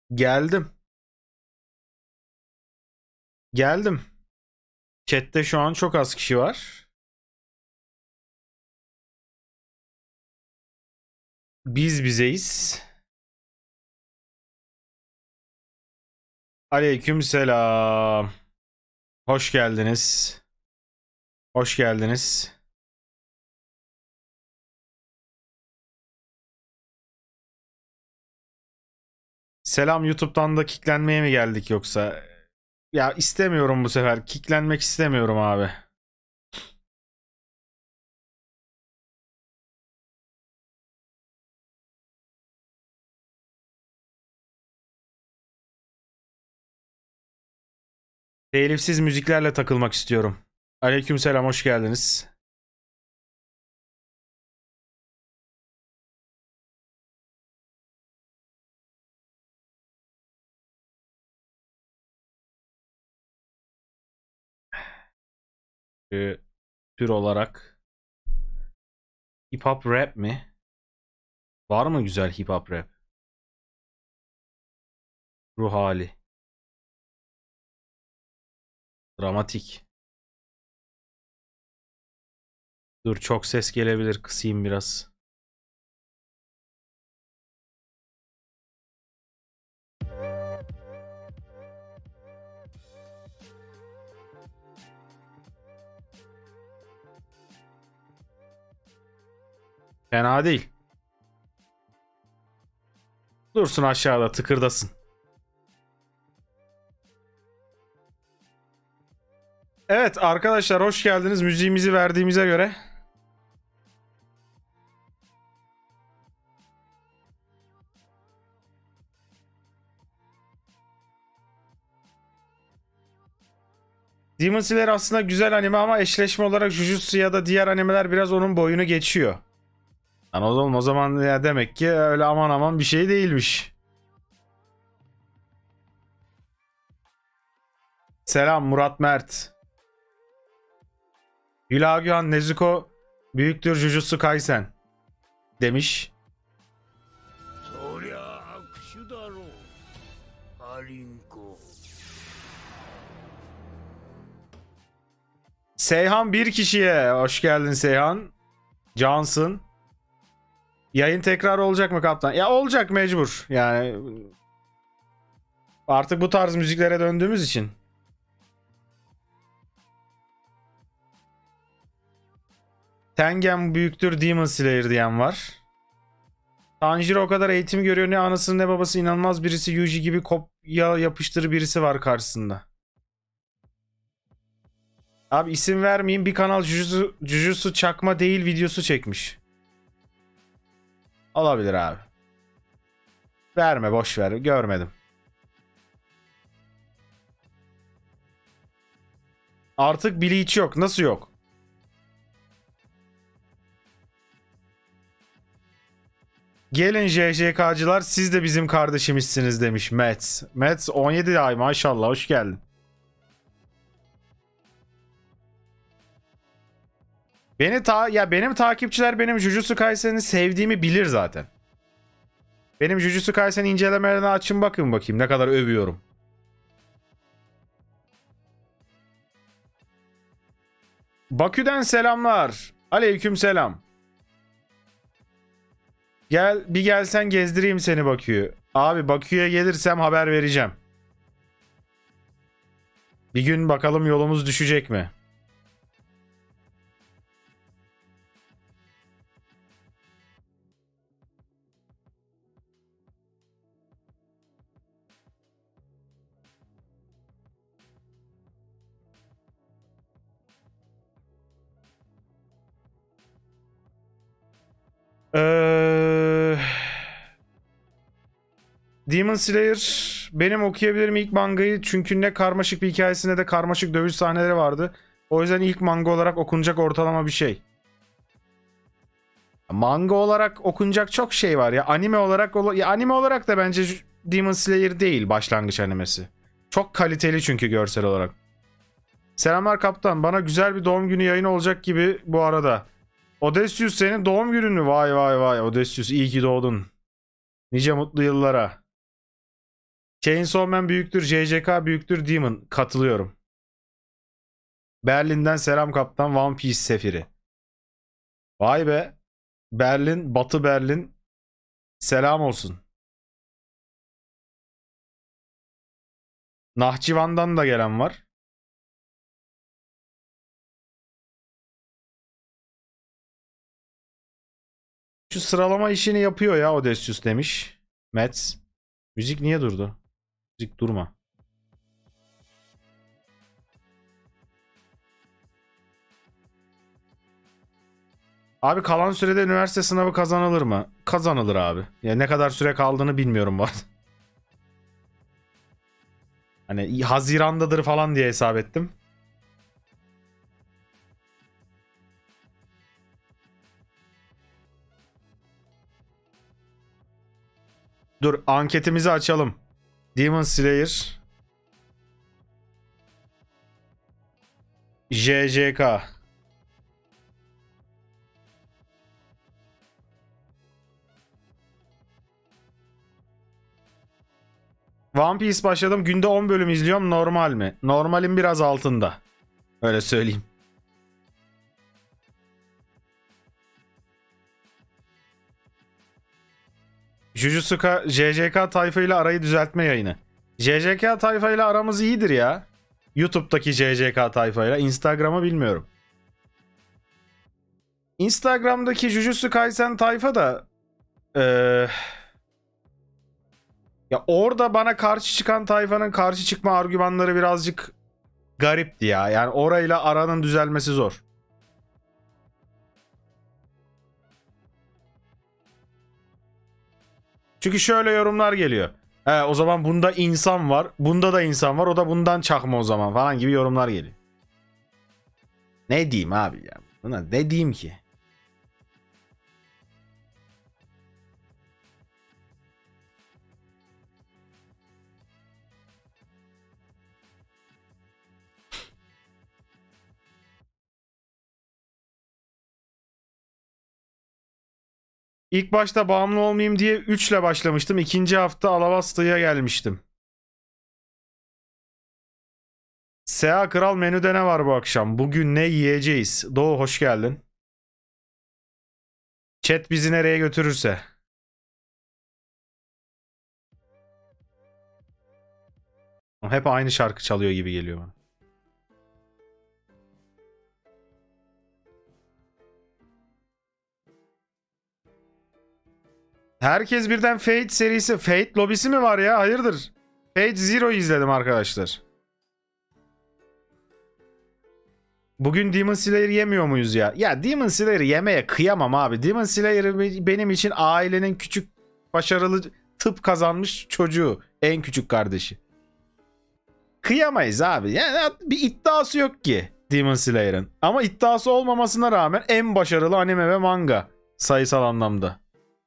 Geldim. Geldim. Chat'te şu an çok az kişi var. Biz bizeyiz. Aleyküm selam. Hoş geldiniz. Hoş geldiniz. Selam, YouTube'dan da kicklenmeye mi geldik yoksa? Ya istemiyorum bu sefer. Kicklenmek istemiyorum abi. Telifsiz müziklerle takılmak istiyorum. Aleyküm selam, hoş geldiniz. Ee, Tür olarak hip hop rap mi? Var mı güzel hip hop rap? Ruh hali. Dramatik. Dur, çok ses gelebilir. Kısayım biraz. Fena değil. Dursun aşağıda, tıkırdasın. Evet arkadaşlar, hoş geldiniz. Müziğimizi verdiğimize göre. Demon Slayer aslında güzel anime ama eşleşme olarak Jujutsu ya da diğer animeler biraz onun boyunu geçiyor. Yani o zaman ya demek ki öyle aman aman bir şey değilmiş. Selam Murat Mert. Hülagühan Nezuko büyüktür Jujutsu Kaisen demiş. そりゃあ握手だろうアリンコ Seyhan bir kişiye. Hoş geldin Seyhan. Cansın. Yayın tekrar olacak mı kaptan? Ya olacak mecbur. Yani artık bu tarz müziklere döndüğümüz için. Tengen büyüktür Demon Slayer diyen var. Tanjiro o kadar eğitim görüyor, ne anasını ne babası, inanılmaz birisi, Yuji gibi kopya yapıştırı birisi var karşısında. Abi isim vermeyeyim, bir kanal Jujutsu çakma değil videosu çekmiş. Olabilir abi. Verme, boş ver, görmedim. Artık Bleach yok. Nasıl yok? Gelin JJK'cılar, siz de bizim kardeşimizsiniz demiş Mets. Mets 17 ay, maşallah, hoş geldin. Benim takipçiler benim Jujutsu Kaisen'i sevdiğimi bilir zaten. Benim Jujutsu Kaisen incelemelerine açın, bakın bakayım ne kadar övüyorum. Bakü'den selamlar. Aleyküm selam. Bir gelsen gezdireyim seni Bakü'yü. Abi Bakü'ye gelirsem haber vereceğim. Bir gün bakalım yolumuz düşecek mi? Eee... Demon Slayer benim okuyabilirim ilk mangayı, çünkü ne karmaşık bir hikayesinde de karmaşık dövüş sahneleri vardı. O yüzden ilk manga olarak okunacak ortalama bir şey. Manga olarak okunacak çok şey var ya. Anime olarak da bence Demon Slayer değil başlangıç animesi. Çok kaliteli çünkü görsel olarak. Selamlar kaptan. Bana güzel bir doğum günü yayını olacak gibi bu arada. Odysseus senin doğum günün mü? Vay vay vay. Odysseus iyi ki doğdun. Nice mutlu yıllara. Chainsaw Man büyüktür, JJK büyüktür, Demon. Katılıyorum. Berlin'den selam kaptan, One Piece sefiri. Vay be. Berlin, Batı Berlin. Selam olsun. Nahçıvan'dan da gelen var. Şu sıralama işini yapıyor ya Odysseus demiş. Mets. Müzik niye durdu? Müzik durma. Abi kalan sürede üniversite sınavı kazanılır mı? Kazanılır abi. Ya ne kadar süre kaldığını bilmiyorum bu arada. Hani Haziran'dadır falan diye hesap ettim. Dur anketimizi açalım. Demon Slayer JJK. One Piece başladım. Günde 10 bölüm izliyorum. Normal mi? Normalin biraz altında. Öyle söyleyeyim. Jujutsu JJK tayfa ile arayı düzeltme yayını. JJK tayfa ile aramız iyidir ya. YouTube'daki JJK tayfa ile. Instagram'ı bilmiyorum. Instagram'daki Jujutsu Kaisen tayfa da ya orada bana karşı çıkan tayfanın karşı çıkma argümanları birazcık garipti ya. Yani orayla aranın düzelmesi zor. Çünkü şöyle yorumlar geliyor. O zaman bunda insan var. Bunda da insan var. O da bundan çakma o zaman falan gibi yorumlar geliyor. Ne diyeyim abi ya? Buna ne diyeyim ki? İlk başta bağımlı olmayayım diye 3 ile başlamıştım. İkinci hafta Alabasta'ya gelmiştim. Sea Kral menüde ne var bu akşam? Bugün ne yiyeceğiz? Doğu hoş geldin. Chat bizi nereye götürürse. Hep aynı şarkı çalıyor gibi geliyor bana. Herkes birden Fate serisi. Fate lobisi mi var ya? Hayırdır? Fate Zero izledim arkadaşlar. Bugün Demon Slayer yemiyor muyuz ya? Ya Demon Slayer'ı yemeye kıyamam abi. Demon Slayer benim için ailenin küçük başarılı tıp kazanmış çocuğu. En küçük kardeşi. Kıyamayız abi. Yani bir iddiası yok ki Demon Slayer'ın. Ama iddiası olmamasına rağmen en başarılı anime ve manga sayısal anlamda.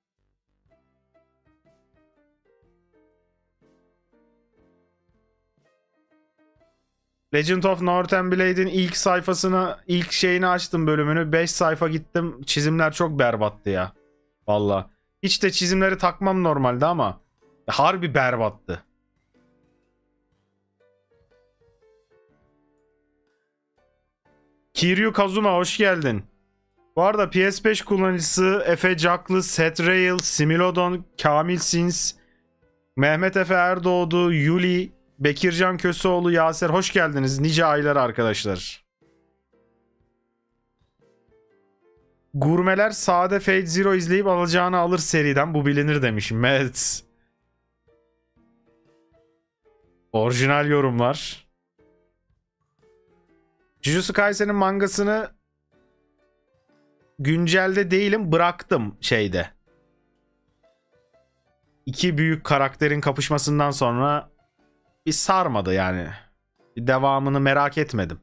Legend of Northern Blade'in ilk sayfasını, ilk şeyini açtım bölümünü. 5 sayfa gittim. Çizimler çok berbattı ya. Valla. Hiç de çizimleri takmam normalde ama harbi berbattı. Kiryu Kazuma hoş geldin. Bu arada PS5 kullanıcısı Efe Caklı, Seth Rail, Similodon, Kamil Sins, Mehmet Efe Erdoğdu, Yuli, Bekircan Köseoğlu, Yaser hoş geldiniz. Nice aylar arkadaşlar. Gurmeler sade Fate Zero izleyip alacağını alır seriden. Bu bilinir demişim. Evet. Orijinal yorumlar. Jujutsu Kaisen'in mangasını güncelde değilim. Bıraktım şeyde. İki büyük karakterin kapışmasından sonra bir sarmadı yani. Bir devamını merak etmedim.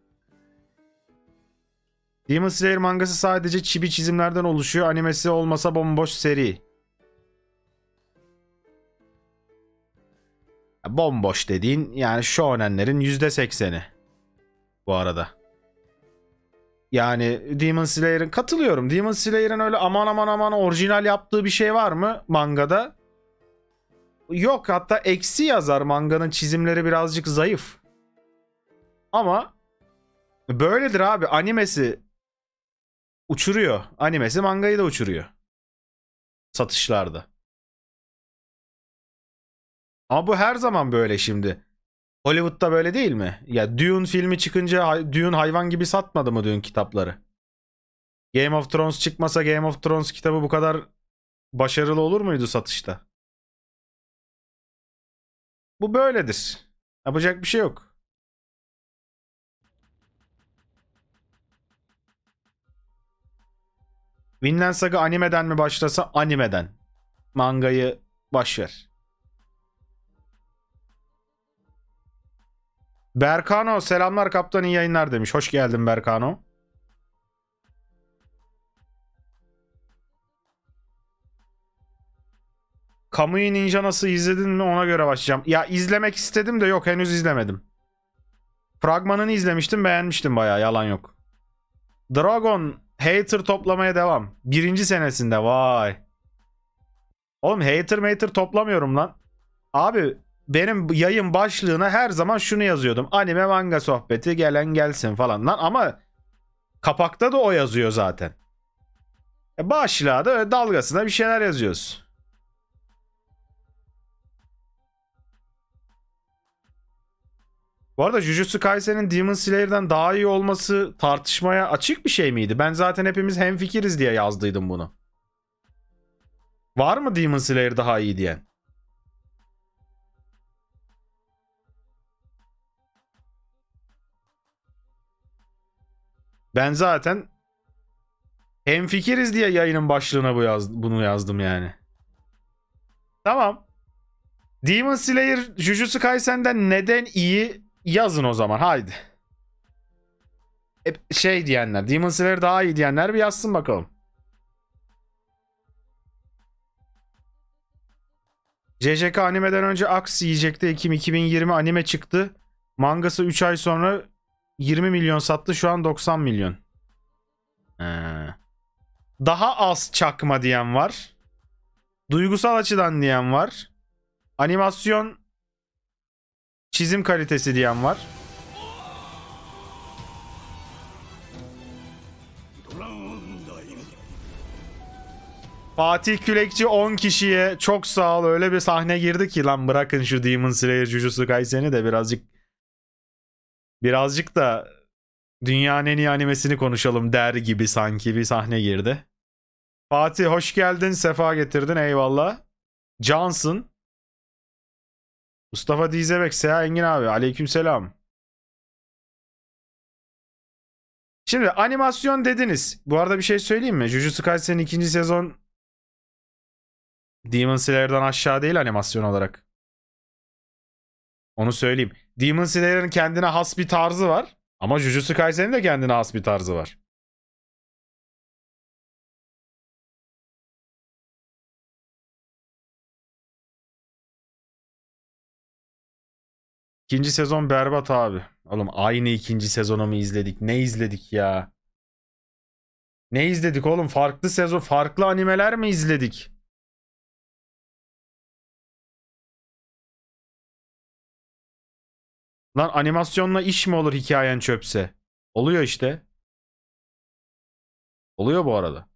Demon Slayer mangası sadece çibi çizimlerden oluşuyor. Animesi olmasa bomboş seri. Bomboş dediğin yani shonenlerin %80'i. Bu arada. Yani Demon Slayer'ın katılıyorum. Demon Slayer'ın öyle aman aman aman orijinal yaptığı bir şey var mı mangada? Yok, hatta eksi yazar, manganın çizimleri birazcık zayıf. Ama böyledir abi, animesi uçuruyor. Animesi mangayı da uçuruyor. Satışlarda. Ama bu her zaman böyle şimdi. Hollywood'da böyle değil mi? Ya Dune filmi çıkınca Dune hayvan gibi satmadı mı Dune kitapları? Game of Thrones çıkmasa Game of Thrones kitabı bu kadar başarılı olur muydu satışta? Bu böyledir. Yapacak bir şey yok. Vinland Saga animeden mi başlasa, animeden. Mangayı başver. Berkano selamlar kaptan, iyi yayınlar demiş. Hoş geldin Berkano. Kamui Ninja nasıl, izledin mi, ona göre başlayacağım. Ya izlemek istedim de yok, henüz izlemedim. Fragmanını izlemiştim, beğenmiştim bayağı, yalan yok. Dragon hater toplamaya devam. Birinci senesinde, vay. Oğlum hater toplamıyorum lan. Abi benim yayın başlığına her zaman şunu yazıyordum. Anime manga sohbeti, gelen gelsin falan lan, ama kapakta da o yazıyor zaten. Başlığa da dalgasına bir şeyler yazıyoruz. Bu arada Jujutsu Kaisen'in Demon Slayer'dan daha iyi olması tartışmaya açık bir şey miydi? Ben zaten hepimiz hemfikiriz diye yazdıydım bunu. Var mı Demon Slayer daha iyi diyen? Ben zaten hemfikiriz diye yayının başlığına bunu yazdım yani. Tamam. Demon Slayer Jujutsu Kaisen'den neden iyi, yazın o zaman, haydi. Şey diyenler, Demon Slayer daha iyi diyenler bir yazsın bakalım. JJK animeden önce Aks yiyecekti. Ekim 2020 anime çıktı. Mangası 3 ay sonra 20 milyon sattı. Şu an 90 milyon. Daha az çakma diyen var. Duygusal açıdan diyen var. Animasyon çizim kalitesi diyen var. Fatih Külekçi 10 kişiye çok sağ ol. Öyle bir sahne girdi ki lan, bırakın şu Demon Slayer Jujutsu Kaisen'i de birazcık da dünyanın en iyi animesini konuşalım der gibi sanki bir sahne girdi. Fatih hoş geldin, sefa getirdin, eyvallah. Johnson. Mustafa Dizebek, Seha Engin abi, aleykümselam. Şimdi animasyon dediniz. Bu arada bir şey söyleyeyim mi? Jujutsu Kaisen'in ikinci sezon Demon Slayer'dan aşağı değil animasyon olarak. Onu söyleyeyim. Demon Slayer'ın kendine has bir tarzı var. Ama Jujutsu Kaisen'in de kendine has bir tarzı var. İkinci sezon berbat abi. Oğlum aynı ikinci sezonu mu izledik? Ne izledik ya? Ne izledik oğlum? Farklı sezon, farklı animeler mi izledik? Lan animasyonla iş mi olur hikayen çöpse? Oluyor işte. Oluyor bu arada.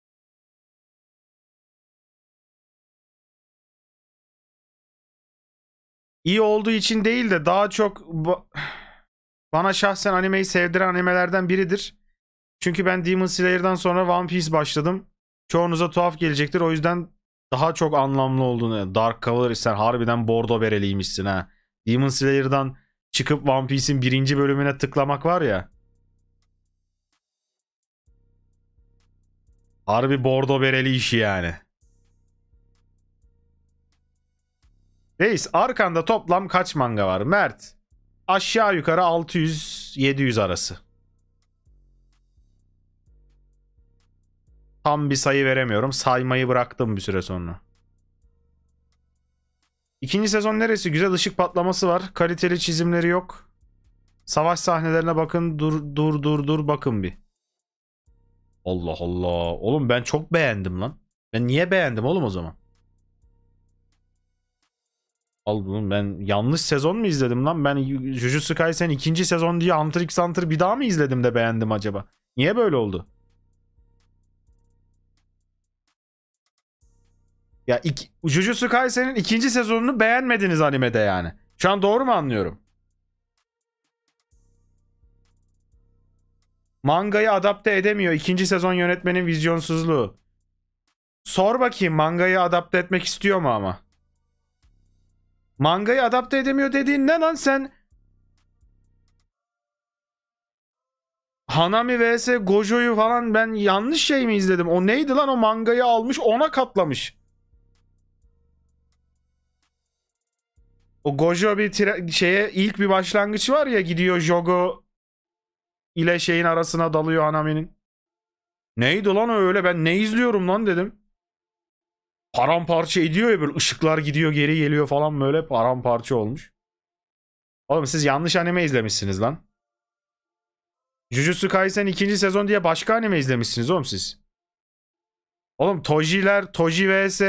İyi olduğu için değil de daha çok bana şahsen animeyi sevdiren animelerden biridir. Çünkü ben Demon Slayer'dan sonra One Piece başladım. Çoğunuza tuhaf gelecektir. O yüzden daha çok anlamlı olduğunu. Dark Cavalry, sen harbiden bordo bereliymişsin ha. Demon Slayer'dan çıkıp One Piece'in birinci bölümüne tıklamak var ya. Harbi bordo bereli işi yani. Reis, arkanda toplam kaç manga var? Mert. Aşağı yukarı 600-700 arası. Tam bir sayı veremiyorum. Saymayı bıraktım bir süre sonra. İkinci sezon neresi? Güzel ışık patlaması var. Kaliteli çizimleri yok. Savaş sahnelerine bakın. Dur bakın bir. Allah Allah. Oğlum ben çok beğendim lan. Ben niye beğendim oğlum o zaman? Oğlum ben yanlış sezon mu izledim lan? Ben Jujutsu Kaisen ikinci sezon diye Hunter x Hunter bir daha mı izledim de beğendim acaba? Niye böyle oldu? Ya Jujutsu Kaisen'in ikinci sezonunu beğenmediniz animede yani. Şu an doğru mu anlıyorum? Mangayı adapte edemiyor. İkinci sezon yönetmenin vizyonsuzluğu. Sor bakayım, mangayı adapte etmek istiyor mu ama? Mangayı adapte edemiyor dediğin ne lan sen? Hanami vs Gojo'yu falan ben yanlış şey mi izledim? O neydi lan, o mangayı almış ona katlamış. O Gojo bir şeye ilk bir başlangıç var ya, gidiyor Jogo ile şeyin arasına dalıyor Hanami'nin. Neydi lan o öyle, ben ne izliyorum lan dedim. Paramparça ediyor ya, böyle ışıklar gidiyor geri geliyor falan, böyle paramparça olmuş. Oğlum siz yanlış anime izlemişsiniz lan. Jujutsu Kaisen ikinci sezon diye başka anime izlemişsiniz oğlum siz. Oğlum Toji vs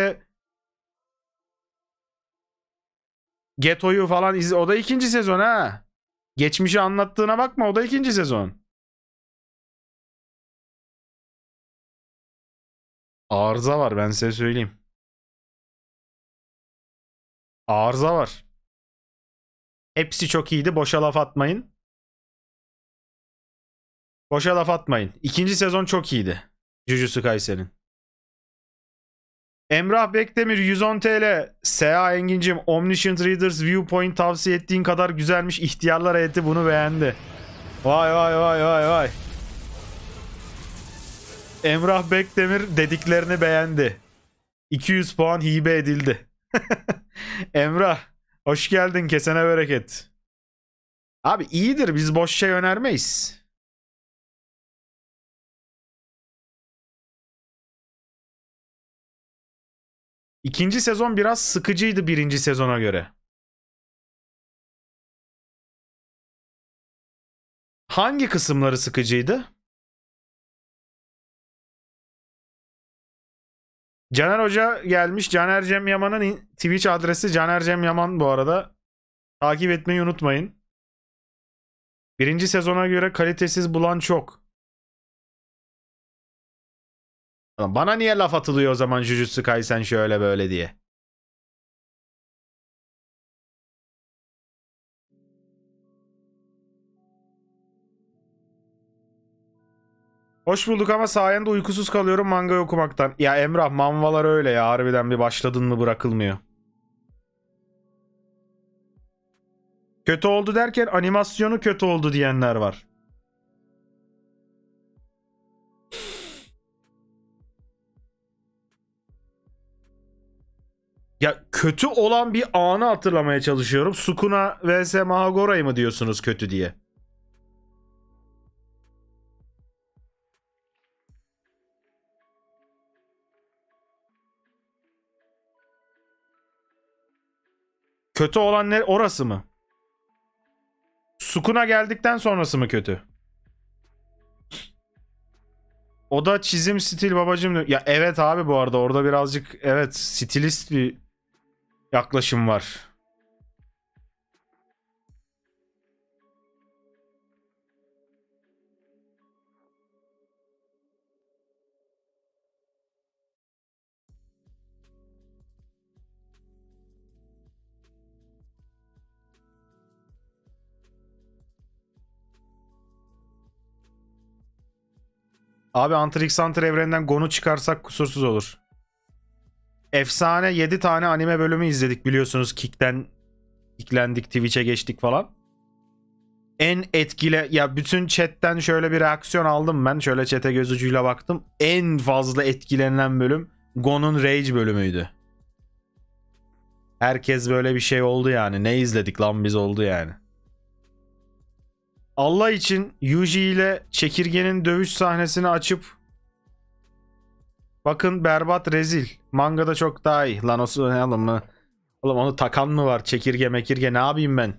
Geto'yu falan izle. O da ikinci sezon ha. Geçmişi anlattığına bakma, o da ikinci sezon. Arıza var, ben size söyleyeyim. Arıza var. Hepsi çok iyiydi, boşa laf atmayın. Boşa laf atmayın. İkinci sezon çok iyiydi. Jujutsu Kaisen'in. Emrah Bekdemir 110 TL. S.A. Engin'cim, Omniscient Readers Viewpoint tavsiye ettiğin kadar güzelmiş. İhtiyarlar heyeti bunu beğendi. Vay vay vay vay vay. Emrah Bekdemir dediklerini beğendi. 200 puan hibe edildi. Emrah, hoş geldin, kesene bereket. Abi iyidir, biz boş şey önermeyiz. İkinci sezon biraz sıkıcıydı birinci sezona göre. Hangi kısımları sıkıcıydı? Caner Hoca gelmiş. Caner Cem Yaman'ın Twitch adresi Caner Cem Yaman bu arada. Takip etmeyi unutmayın. Birinci sezona göre kalitesiz bulan çok. Bana niye laf atılıyor o zaman Jujutsu Kaisen şöyle böyle diye? Hoş bulduk ama sayende uykusuz kalıyorum manga okumaktan. Ya Emrah, manvalar öyle ya, harbiden bir başladın mı bırakılmıyor. Kötü oldu derken animasyonu kötü oldu diyenler var. Ya kötü olan bir anı hatırlamaya çalışıyorum. Sukuna vs Mahagora'yı mı diyorsunuz kötü diye? Kötü olan ne, orası mı? Sukuna geldikten sonrası mı kötü? O da çizim stil babacım. Ya evet abi, bu arada orada birazcık evet stilist bir yaklaşım var. Abi Hunter x Hunter evreninden Gon'u çıkarsak kusursuz olur. Efsane 7 tane anime bölümü izledik biliyorsunuz. Kicklendik, Twitch'e geçtik falan. En etkile ya, bütün chatten şöyle bir reaksiyon aldım ben. Şöyle chat'e göz ucuyla baktım. En fazla etkilenen bölüm Gon'un Rage bölümüydü. Herkes böyle bir şey oldu yani. Ne izledik lan biz oldu yani. Allah için Yuji ile Çekirge'nin dövüş sahnesini açıp bakın, berbat, rezil. Mangada çok daha iyi. Lan o ne oğlum mu? Oğlum onu takan mı var? Çekirge mekirge ne yapayım ben?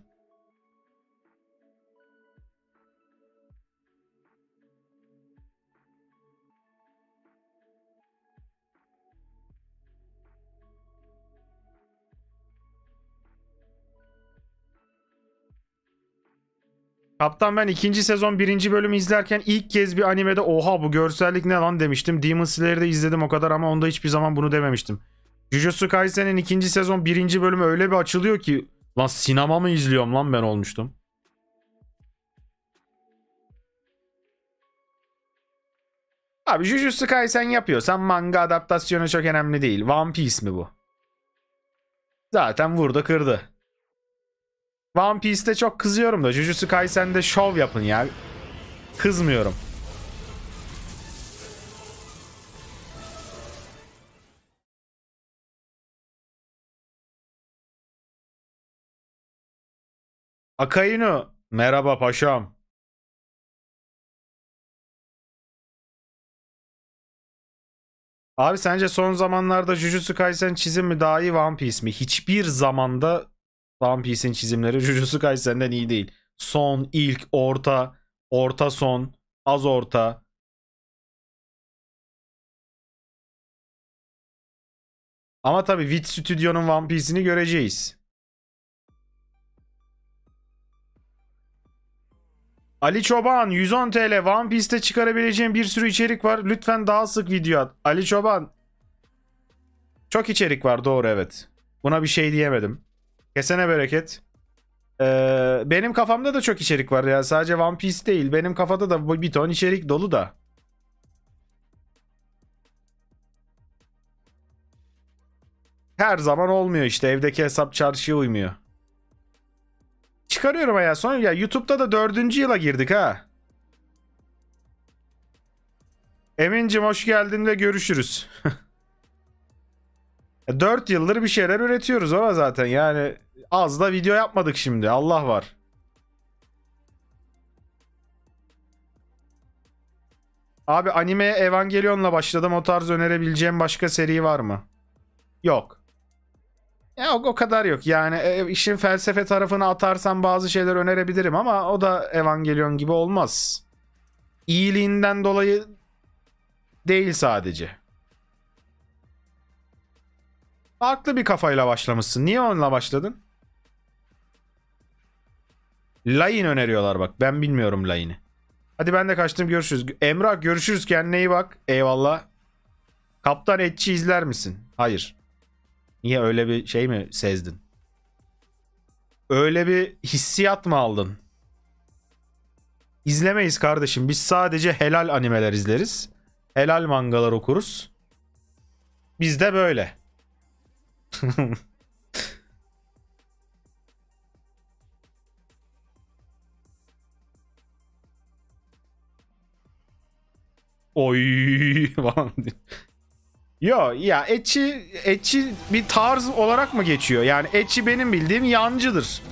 Kaptan ben ikinci sezon birinci bölümü izlerken ilk kez bir animede oha bu görsellik ne lan demiştim. Demon Slayer'de izledim o kadar ama onda hiçbir zaman bunu dememiştim. Jujutsu Kaisen'in ikinci sezon birinci bölümü öyle bir açılıyor ki lan sinema mı izliyorum lan ben olmuştum. Abi Jujutsu Kaisen yapıyorsan manga adaptasyonu çok önemli değil. One Piece mi bu? Zaten vurdu kırdı. One Piece'te çok kızıyorum da Jujutsu Kaisen'de şov yapın ya. Kızmıyorum. Akainu. Merhaba paşam. Abi sence son zamanlarda Jujutsu Kaisen çizim mi daha iyi One Piece mi? Hiçbir zamanda One Piece'in çizimleri Jujutsu Kaisen'den iyi değil. Son, ilk, orta, orta son, az orta. Ama tabii Wit Studio'nun One Piece'ini göreceğiz. Ali Çoban 110 TL One Piece'te çıkarabileceğim bir sürü içerik var. Lütfen daha sık video at. Ali Çoban. Çok içerik var doğru evet. Buna bir şey diyemedim. Kesene bereket. Benim kafamda da çok içerik var ya. Sadece One Piece değil. Benim kafada da bir ton içerik dolu da. Her zaman olmuyor işte. Evdeki hesap çarşıya uymuyor. Çıkarıyorum ya. Sonra ya YouTube'da da 4. yıla girdik ha. Emin'cim hoş geldin ve görüşürüz. 4 yıldır bir şeyler üretiyoruz ama zaten yani az da video yapmadık şimdi. Allah var. Abi animeye Evangelion'la başladım. O tarz önerebileceğim başka seri var mı? Yok. Ya o kadar yok. Yani işin felsefe tarafını atarsam bazı şeyler önerebilirim ama o da Evangelion gibi olmaz. İyiliğinden dolayı değil sadece. Farklı bir kafayla başlamışsın. Niye onunla başladın? Line öneriyorlar bak. Ben bilmiyorum Line'i. Hadi ben de kaçtım görüşürüz. Emrah görüşürüz kendine iyi bak. Eyvallah. Kaptan Etçi izler misin? Hayır. Niye öyle bir şey mi sezdin? Öyle bir hissiyat mı aldın? İzlemeyiz kardeşim. Biz sadece helal animeler izleriz. Helal mangalar okuruz. Biz de böyle. Oy. Yo ya etçi bir tarz olarak mı geçiyor? Yani etçi benim bildiğim yancıdır.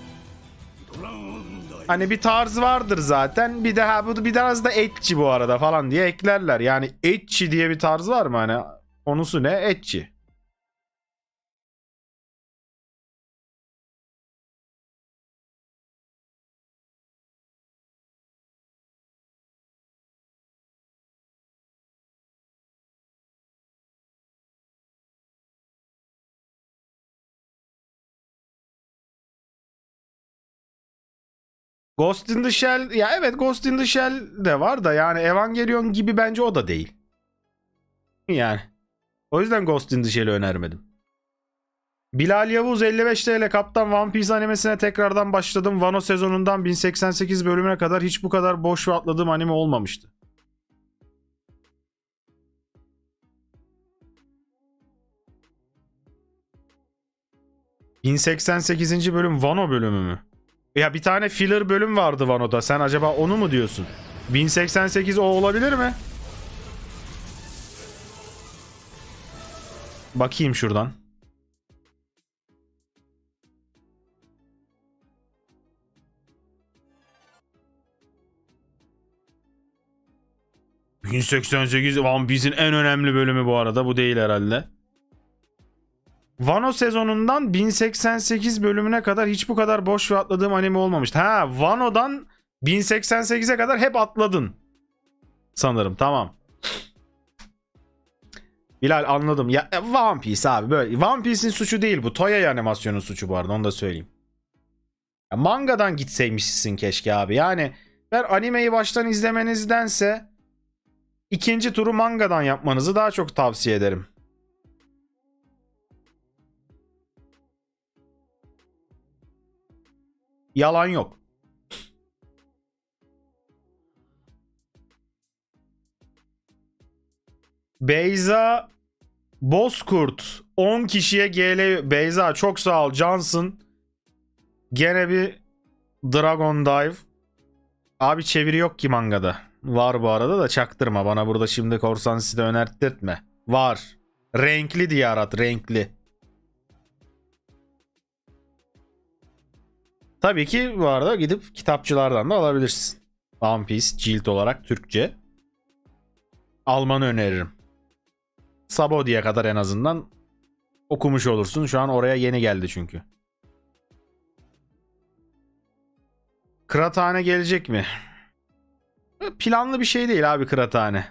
Hani bir tarz vardır zaten. Bir daha bu biraz da etçi bu arada falan diye eklerler. Yani etçi diye bir tarz var mı hani? Konusu ne? Etçi. Ghost in the Shell ya evet Ghost in the Shell de var da yani Evangelion gibi bence o da değil. Yani o yüzden Ghost in the Shell'i önermedim. Bilal Yavuz 55 TL Kaptan One Piece animesine tekrardan başladım. Wano sezonundan 1088 bölümüne kadar hiç bu kadar boş ve atladığım anime olmamıştı. ...1088. bölüm Wano bölümü mü? Ya bir tane filler bölüm vardı Wano'da. Sen acaba onu mu diyorsun? 1088 o olabilir mi? Bakayım şuradan. ...1088 One Piece'in en önemli bölümü bu arada. Bu değil herhalde. Wano sezonundan 1088 bölümüne kadar hiç bu kadar boş ve atladığım anime olmamıştı. Ha, Wano'dan 1088'e kadar hep atladın. Sanırım tamam. Bilal anladım. Ya One Piece abi böyle. One Piece'in suçu değil bu. Toei animasyonun suçu bu arada onu da söyleyeyim. Ya mangadan gitseymişsin keşke abi. Yani ben animeyi baştan izlemenizdense ikinci turu mangadan yapmanızı daha çok tavsiye ederim. Yalan yok. Beyza Bozkurt 10 kişiye GL. Beyza çok sağ ol. Johnson gene bir Dragon Dive. Abi çeviri yok ki mangada. Var bu arada da çaktırma. Bana burada şimdi Korsan City'de önerttirtme. Var. Renkli diye arat. Renkli. Tabii ki bu arada gidip kitapçılardan da alabilirsin. One Piece cilt olarak Türkçe. Almanı öneririm. Sabodi'ye kadar en azından okumuş olursun. Şu an oraya yeni geldi çünkü. Kıraathane gelecek mi? Planlı bir şey değil abi kıraathane.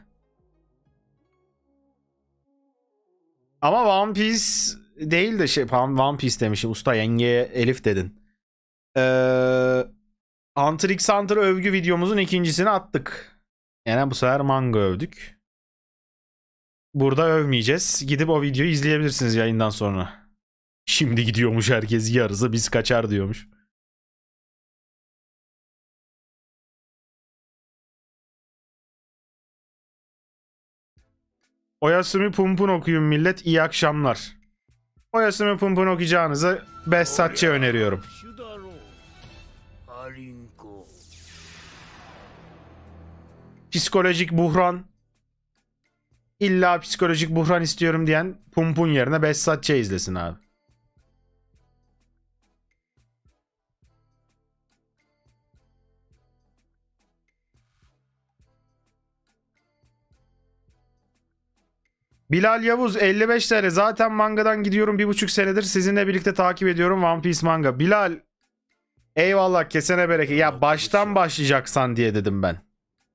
Ama One Piece değil de One Piece demişim. Usta yengeye Elif dedin. Hunter x Hunter övgü videomuzun ikincisini attık. Yani bu sefer manga övdük. Burada övmeyeceğiz. Gidip o videoyu izleyebilirsiniz yayından sonra. Şimdi gidiyormuş herkes yarısı biz kaçar diyormuş. Oyasumi Pumpun okuyun millet. İyi akşamlar. Oyasumi Pumpun okuyacağınızı Behzatçı öneriyorum. Psikolojik buhran. İlla psikolojik buhran istiyorum diyen Pumpun yerine Behzatçı izlesin abi. Bilal Yavuz 55 TL. Zaten mangadan gidiyorum 1,5 senedir. Sizinle birlikte takip ediyorum One Piece manga. Bilal eyvallah kesene bereket. Ya baştan başlayacaksan diye dedim ben.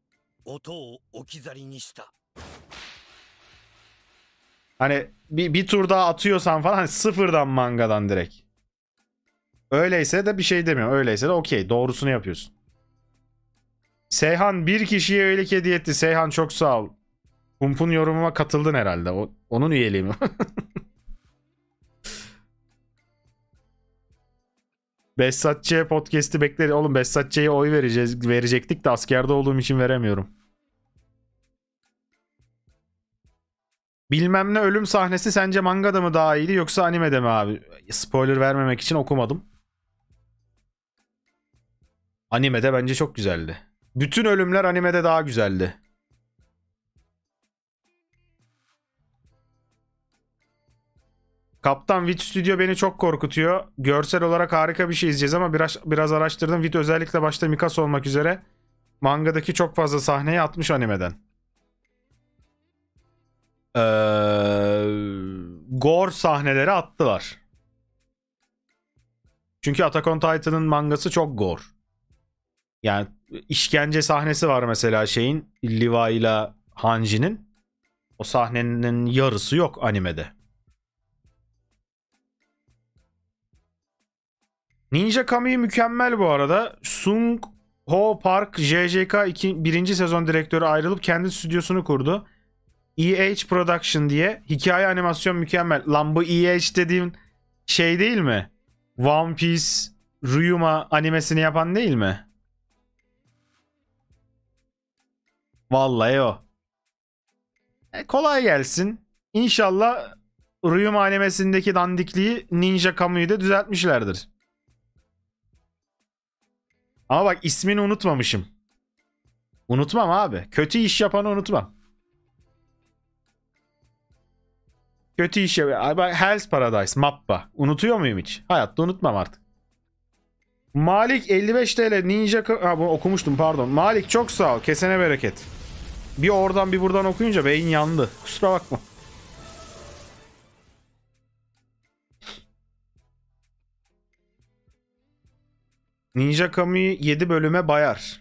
Hani bir tur daha atıyorsan falan hani sıfırdan mangadan direkt. Öyleyse de bir şey demiyorum. Öyleyse de okey. Doğrusunu yapıyorsun. Seyhan bir kişiye öyle hediye etti. Seyhan çok sağ ol. Pump'un yorumuma katıldın herhalde. Onun üyeliği mi? Behzatçı'ya podcast'i bekleri. Oğlum Behzatçı'ya oy verecektik de askerde olduğum için veremiyorum. Bilmem ne ölüm sahnesi sence mangada mı daha iyiydi yoksa animede mi abi? Spoiler vermemek için okumadım. Animede bence çok güzeldi. Bütün ölümler animede daha güzeldi. Kaptan Wit Studio beni çok korkutuyor. Görsel olarak harika bir şey izleyeceğiz ama biraz araştırdım. Wit özellikle başta Mikasa olmak üzere mangadaki çok fazla sahneyi atmış animeden. Gore sahneleri attılar. Çünkü Attack on Titan'ın mangası çok gore. Yani işkence sahnesi var mesela Levi ile Hanji'nin. O sahnenin yarısı yok animede. Ninja Kamui mükemmel bu arada. Sung Ho Park JJK 1. sezon direktörü ayrılıp kendi stüdyosunu kurdu. EH Production diye. Hikaye animasyon mükemmel. Lan bu EH dediğim şey değil mi? One Piece Ryuma animesini yapan değil mi? Vallahi o. Kolay gelsin. İnşallah Ryuma animesindeki dandikliği Ninja Kamui'de düzeltmişlerdir. Ama bak ismini unutmamışım. Unutmam abi. Kötü iş yapanı unutmam. Kötü iş yapan. Hell's Paradise, Mappa. Unutuyor muyum hiç? Hayatta unutmam artık. Malik 55 TL Ninja... Ha, bunu okumuştum pardon. Malik çok sağ ol. Kesene bereket. Bir oradan bir buradan okuyunca beyin yandı. Kusura bakma. Ninja Kamui 7 bölüme bayar.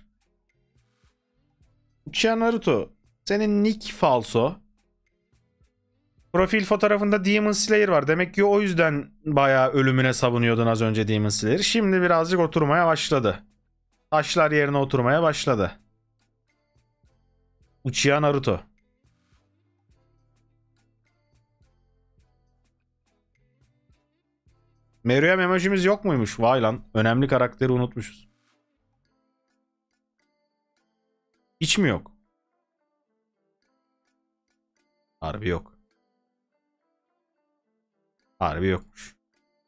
Uchiha Naruto. Senin nick falso. Profil fotoğrafında Demon Slayer var. Demek ki o yüzden bayağı ölümüne savunuyordun az önce Demon Slayer'ı. Şimdi birazcık oturmaya başladı. Taşlar yerine oturmaya başladı. Uchiha Naruto. Meruem emojimiz yok muymuş? Vay lan. Önemli karakteri unutmuşuz. Hiç mi yok? Harbi yok. Harbi yokmuş.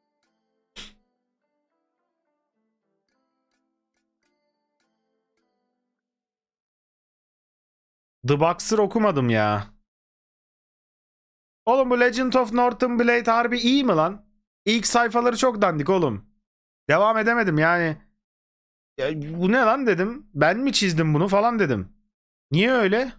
The Boxer okumadım ya. Oğlum bu Legend of Northern Blade harbi iyi mi lan? İlk sayfaları çok dandik oğlum. Devam edemedim yani. Ya, bu ne lan dedim. Ben mi çizdim bunu falan dedim. Niye öyle?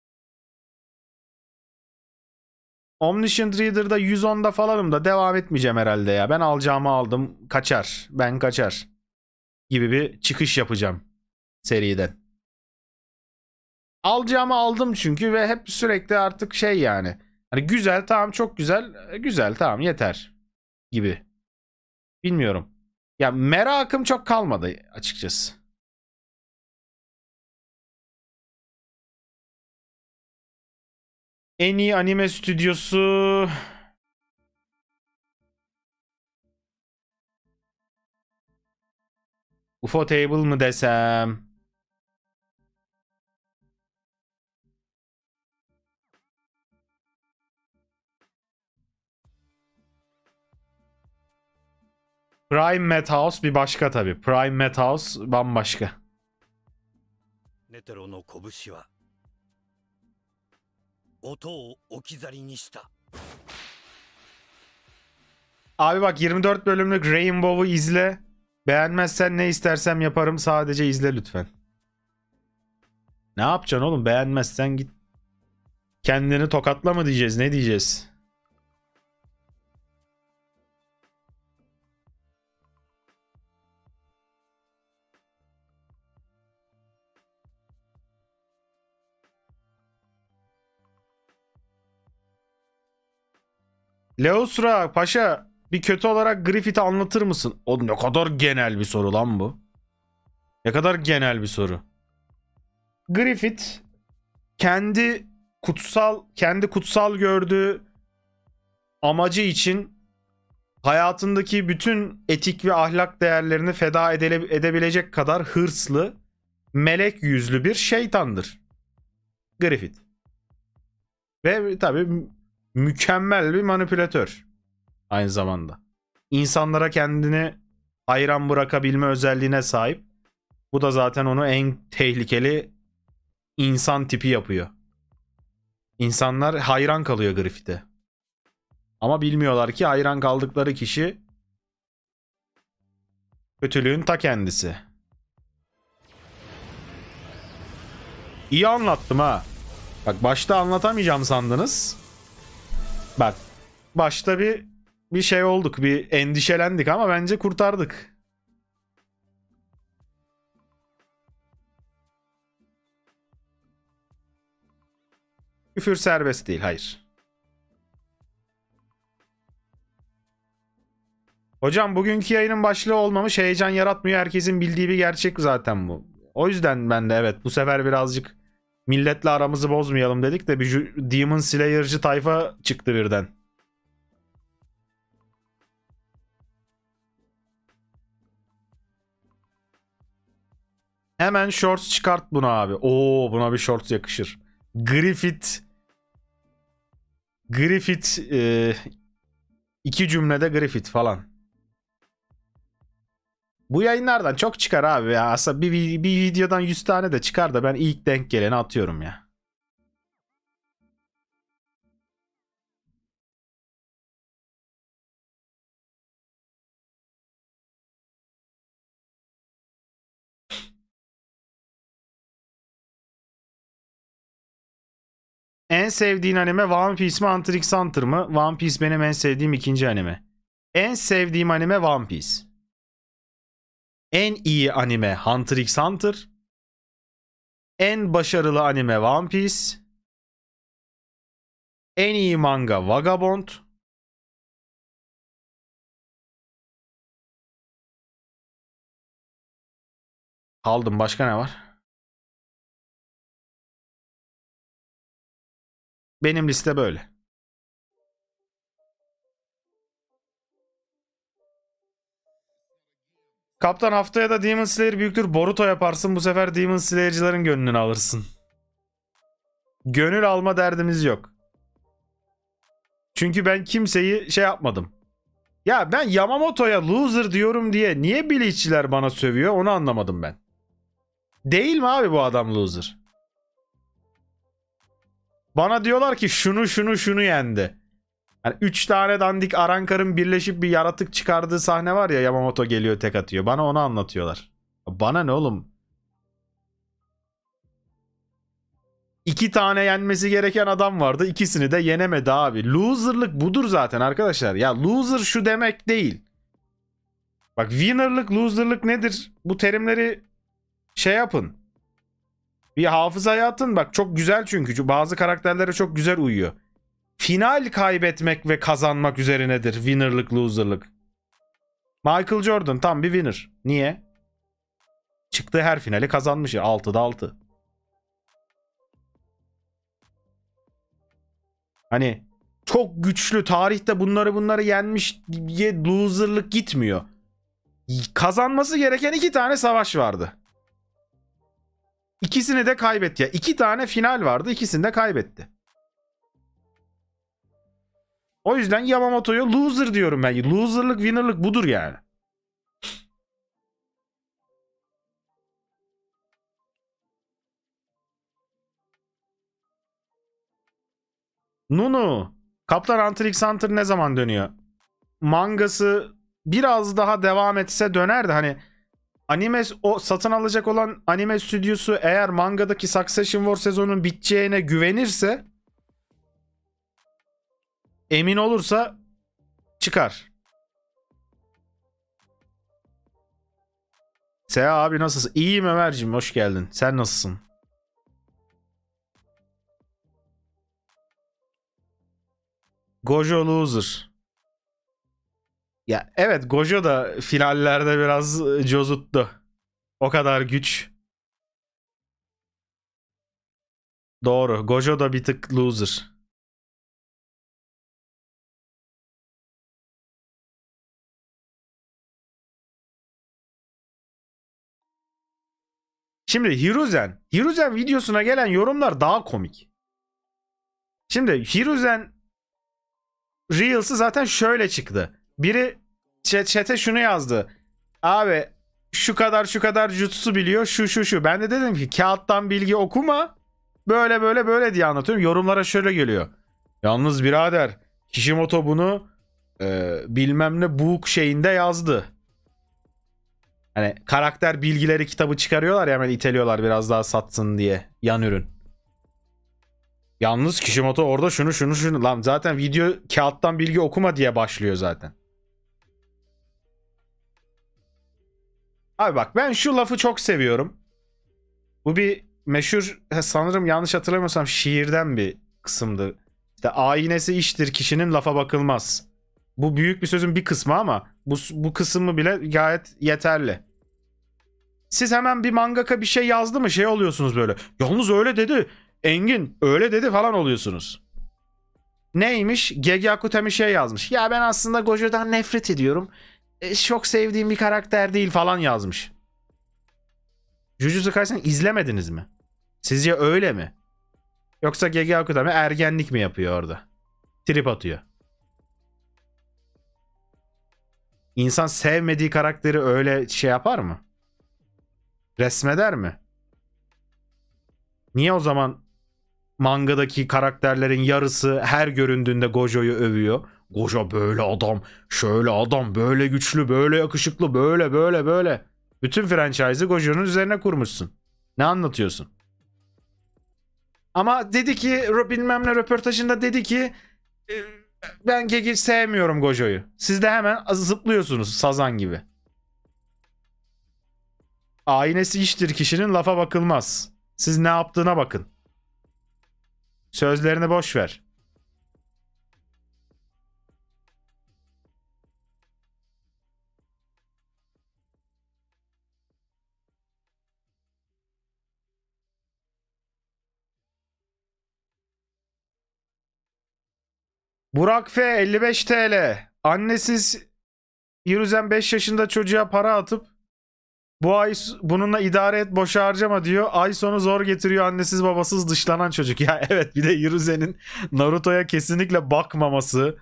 Omniscient Reader'da 110'da falanım da devam etmeyeceğim herhalde ya. Ben alacağımı aldım. Kaçar. Ben kaçar. Gibi bir çıkış yapacağım seriden. Alacağımı aldım çünkü ve hep sürekli artık şey yani. Hani güzel tamam çok güzel. Güzel tamam yeter. Gibi. Bilmiyorum. Ya merakım çok kalmadı açıkçası. En iyi anime stüdyosu UFO Table mı desem? Prime Madhouse bir başka tabii. Prime Madhouse bambaşka. ネテロの拳は音を置き去りにした。 Abi bak 24 bölümlük Rainbow'u izle. Beğenmezsen ne istersem yaparım sadece izle lütfen. Ne yapacaksın oğlum beğenmezsen git. Kendini tokatla mı diyeceğiz ne diyeceğiz? Leosra Paşa bir kötü olarak Griffith'i anlatır mısın? O ne kadar genel bir soru lan bu. Ne kadar genel bir soru. Griffith kendi kutsal gördüğü amacı için hayatındaki bütün etik ve ahlak değerlerini feda edebilecek kadar hırslı, melek yüzlü bir şeytandır. Griffith. Ve tabii mükemmel bir manipülatör aynı zamanda. İnsanlara kendini hayran bırakabilme özelliğine sahip. Bu da zaten onu en tehlikeli insan tipi yapıyor. İnsanlar hayran kalıyor Griffith'e. Ama bilmiyorlar ki hayran kaldıkları kişi kötülüğün ta kendisi. İyi anlattım ha. Bak başta anlatamayacağım sandınız. Bak başta bir şey olduk. Bir endişelendik ama bence kurtardık. Küfür serbest değil. Hayır. Hocam bugünkü yayının başlığı olmamış heyecan yaratmıyor. Herkesin bildiği bir gerçek zaten bu. O yüzden ben de evet bu sefer birazcık milletle aramızı bozmayalım dedik de bir Demon Slayer'cı tayfa çıktı birden. Hemen shorts çıkart bunu abi. Oo buna bir shorts yakışır. Griffith iki cümlede Griffith falan. Bu yayınlardan çok çıkar abi ya. Aslında bir videodan 100 tane de çıkar da ben ilk denk geleni atıyorum ya. En sevdiğin anime One Piece mi Hunter x Hunter mı? One Piece benim en sevdiğim ikinci anime. En sevdiğim anime One Piece. En iyi anime Hunter x Hunter. En başarılı anime One Piece. En iyi manga Vagabond. Aldım, başka ne var? Benim liste böyle. Kaptan, haftaya da Demon Slayer büyüktür Boruto yaparsın. Bu sefer Demon Slayer'cıların gönlünü alırsın. Gönül alma derdimiz yok. Çünkü ben kimseyi şey yapmadım. Ya ben Yamamoto'ya loser diyorum diye niye Bleach'çiler bana sövüyor onu anlamadım ben. Değil mi abi bu adam loser? Bana diyorlar ki şunu yendi. Hani 3 tane dandik Arankar'ın birleşip bir yaratık çıkardığı sahne var ya, Yamamoto geliyor tek atıyor. Bana onu anlatıyorlar. Bana ne oğlum? 2 tane yenmesi gereken adam vardı. İkisini de yenemedi abi. Loser'lık budur zaten arkadaşlar. Ya loser şu demek değil. Bak, winner'lık, loser'lık nedir? Bu terimleri şey yapın. Bir hafızaya atın. Bak çok güzel çünkü. Bazı karakterlere çok güzel uyuyor. Final kaybetmek ve kazanmak üzerinedir winner'lık, loser'lık. Michael Jordan tam bir winner. Niye? Çıktığı her finali kazanmış ya. 6'da 6. Hani çok güçlü, tarihte bunları yenmiş diye loser'lık gitmiyor. Kazanması gereken 2 tane savaş vardı. İkisini de kaybetti ya. 2 tane final vardı, ikisini de kaybetti. O yüzden Yamamoto'ya loser diyorum ben. Loser'lık, winner'lık budur yani. Nunu. Kaptan Hunter x Hunter ne zaman dönüyor? Mangası biraz daha devam etse döner de hani anime, o satın alacak olan anime stüdyosu eğer mangadaki Succession War sezonun biteceğine güvenirse, emin olursa çıkar. Seha abi nasılsın? İyiyim Ömerciğim, hoş geldin. Sen nasılsın? Gojo loser. Ya evet, Gojo da finallerde biraz cozuttu. O kadar güç. Doğru. Gojo da bir tık loser. Şimdi Hiruzen. Hiruzen videosuna gelen yorumlar daha komik. Şimdi Hiruzen Reels'ı zaten şöyle çıktı. Biri chat'e şunu yazdı. Abi şu kadar jutsu biliyor, şu. Ben de dedim ki kağıttan bilgi okuma. Böyle diye anlatıyorum. Yorumlara şöyle geliyor. Yalnız birader, Kishimoto bunu bilmem ne book şeyinde yazdı. Hani karakter bilgileri kitabı çıkarıyorlar ya, hemen iteliyorlar biraz daha satsın diye, yan ürün. Yalnız Kishimoto orada şunu. Lan zaten video kağıttan bilgi okuma diye başlıyor zaten. Abi bak, ben şu lafı çok seviyorum. Bu bir meşhur, sanırım yanlış hatırlamıyorsam şiirden bir kısımdı. İşte aynesi iştir kişinin lafa bakılmaz. Bu büyük bir sözün bir kısmı ama bu kısmı bile gayet yeterli. Siz hemen bir mangaka bir şey yazdı mı şey oluyorsunuz böyle. Yalnız öyle dedi. Engin öyle dedi falan oluyorsunuz. Neymiş? Gege Akutami şey yazmış. Ya ben aslında Gojo'dan nefret ediyorum. Çok sevdiğim bir karakter değil falan yazmış. Jujutsu Kaisen izlemediniz mi? Sizce öyle mi? Yoksa Gege Akutami ergenlik mi yapıyor orada? Trip atıyor. İnsan sevmediği karakteri öyle şey yapar mı? Resmeder mi? Niye o zaman mangadaki karakterlerin yarısı her göründüğünde Gojo'yu övüyor? Gojo böyle adam, şöyle adam, böyle güçlü, böyle yakışıklı, böyle. Bütün franchise'ı Gojo'nun üzerine kurmuşsun. Ne anlatıyorsun? Ama dedi ki, bilmem ne röportajında dedi ki ben Gegi sevmiyorum Gojo'yu. Siz de hemen zıplıyorsunuz sazan gibi. Aynesi iştir kişinin, lafa bakılmaz. Siz ne yaptığına bakın. Sözlerini boş ver. Burak F 55 TL. Annesiz Hiruzen 5 yaşında çocuğa para atıp bu ay bununla idare et boşa harcama diyor. Ay sonu zor getiriyor annesiz babasız dışlanan çocuk. Ya evet, bir de Hiruzen'in Naruto'ya kesinlikle bakmaması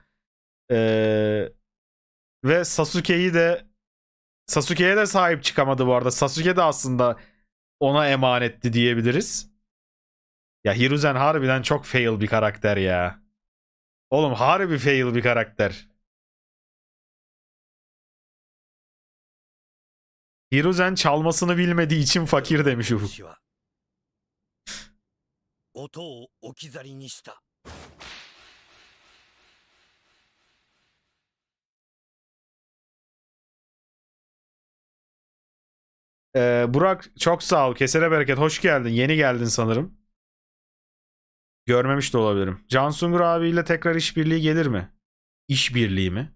ve Sasuke'ye de sahip çıkamadı bu arada. Sasuke de aslında ona emanetti diyebiliriz. Ya Hiruzen harbiden çok fail bir karakter ya. Oğlum harbi fail bir karakter. Hiruzen çalmasını bilmediği için fakir demiş Ufuk. 音を置き去りにした。 Burak çok sağ ol. Kesene bereket. Hoş geldin. Yeni geldin sanırım. Görmemiş de olabilirim. Can Sungur abiyle tekrar işbirliği gelir mi? İşbirliği mi?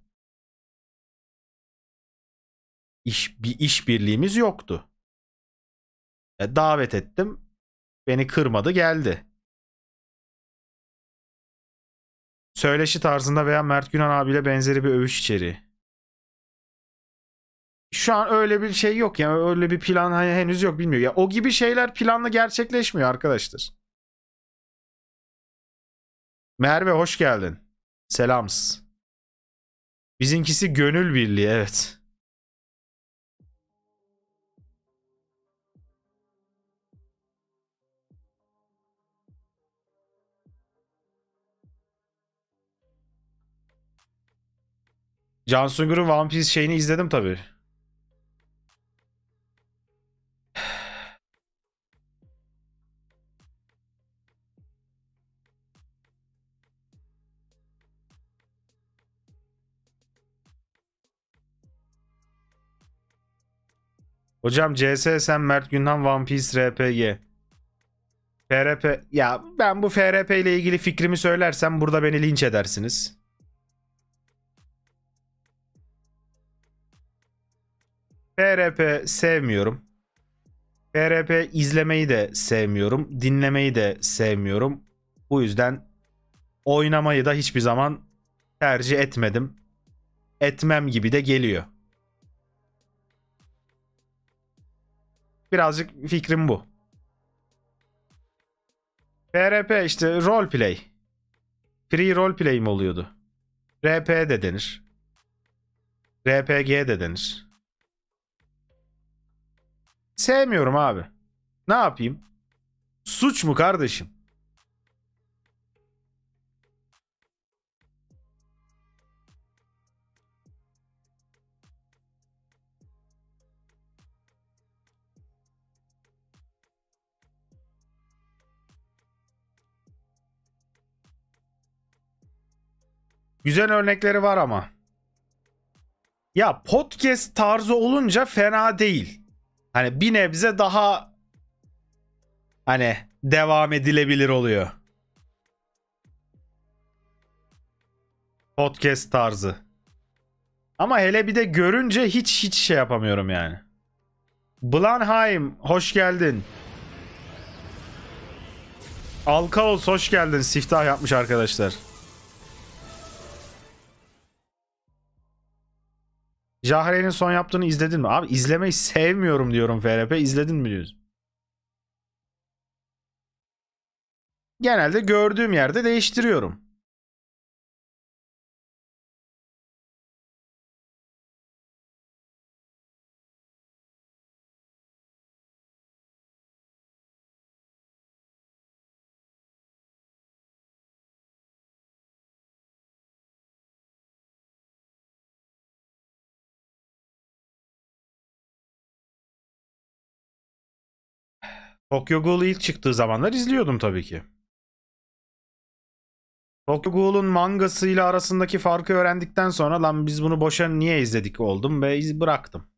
Bir işbirliğimiz yoktu. Davet ettim. Beni kırmadı, geldi. Söyleşi tarzında veya Mert Günan abiyle benzeri bir övüş içeriği. Şu an öyle bir şey yok yani, öyle bir plan hani henüz yok, bilmiyor. Ya o gibi şeyler planla gerçekleşmiyor arkadaşlar. Merve hoş geldin. Selams. Bizimkisi gönül birliği, evet. Can Sungur'un One Piece şeyini izledim tabii. Hocam CS sen Mert Günhan One Piece RPG. FRP ya, ben bu FRP ile ilgili fikrimi söylersem burada beni linç edersiniz. FRP sevmiyorum. FRP izlemeyi de sevmiyorum. Dinlemeyi de sevmiyorum. Bu yüzden oynamayı da hiçbir zaman tercih etmedim. Etmem gibi de geliyor. Birazcık fikrim bu. FRP işte roleplay. Free roleplay mi oluyordu? RP de denir. RPG de denir. Sevmiyorum abi. Ne yapayım? Suç mu kardeşim? Güzel örnekleri var ama. Ya podcast tarzı olunca fena değil. Hani bir nebze daha hani devam edilebilir oluyor. Podcast tarzı. Ama hele bir de görünce hiç şey yapamıyorum yani. Blanheim hoş geldin. Alkaos hoş geldin. Siftah yapmış arkadaşlar. Jahre'nin son yaptığını izledin mi? Abi izlemeyi sevmiyorum diyorum FRP. İzledin mi diyorsun? Genelde gördüğüm yerde değiştiriyorum. Tokyo Ghoul ilk çıktığı zamanlar izliyordum tabii ki. Tokyo Ghoul'un mangasıyla arasındaki farkı öğrendikten sonra lan biz bunu boşa niye izledik oldum ve bıraktım.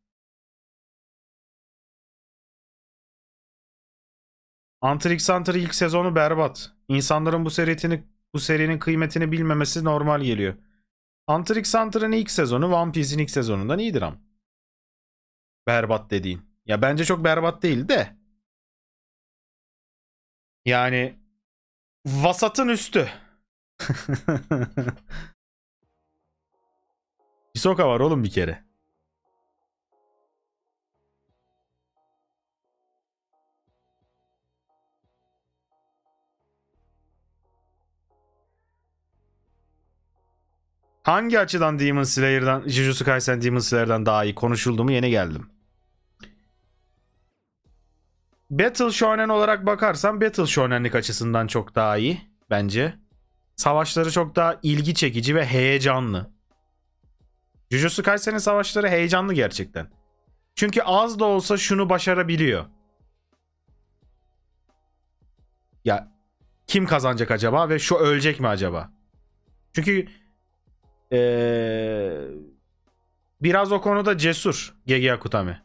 Hunter x Hunter ilk sezonu berbat. İnsanların bu serinin kıymetini bilmemesi normal geliyor. Hunter x Hunter'ın ilk sezonu One Piece'in ilk sezonundan iyidir ama. Berbat dediğin. Ya bence çok berbat değil de. Yani vasatın üstü. Hisoka var oğlum bir kere. Hangi açıdan Demon Slayer'dan, Jujutsu Kaisen Demon Slayer'dan daha iyi konuşuldu mu yeni geldim. Battle Shonen olarak bakarsam Battle Shonen'lik açısından çok daha iyi bence. Savaşları çok daha ilgi çekici ve heyecanlı. Jujutsu Kaisen'in savaşları heyecanlı gerçekten. Çünkü az da olsa şunu başarabiliyor. Ya kim kazanacak acaba ve şu ölecek mi acaba? Çünkü biraz o konuda cesur Gege Akutami.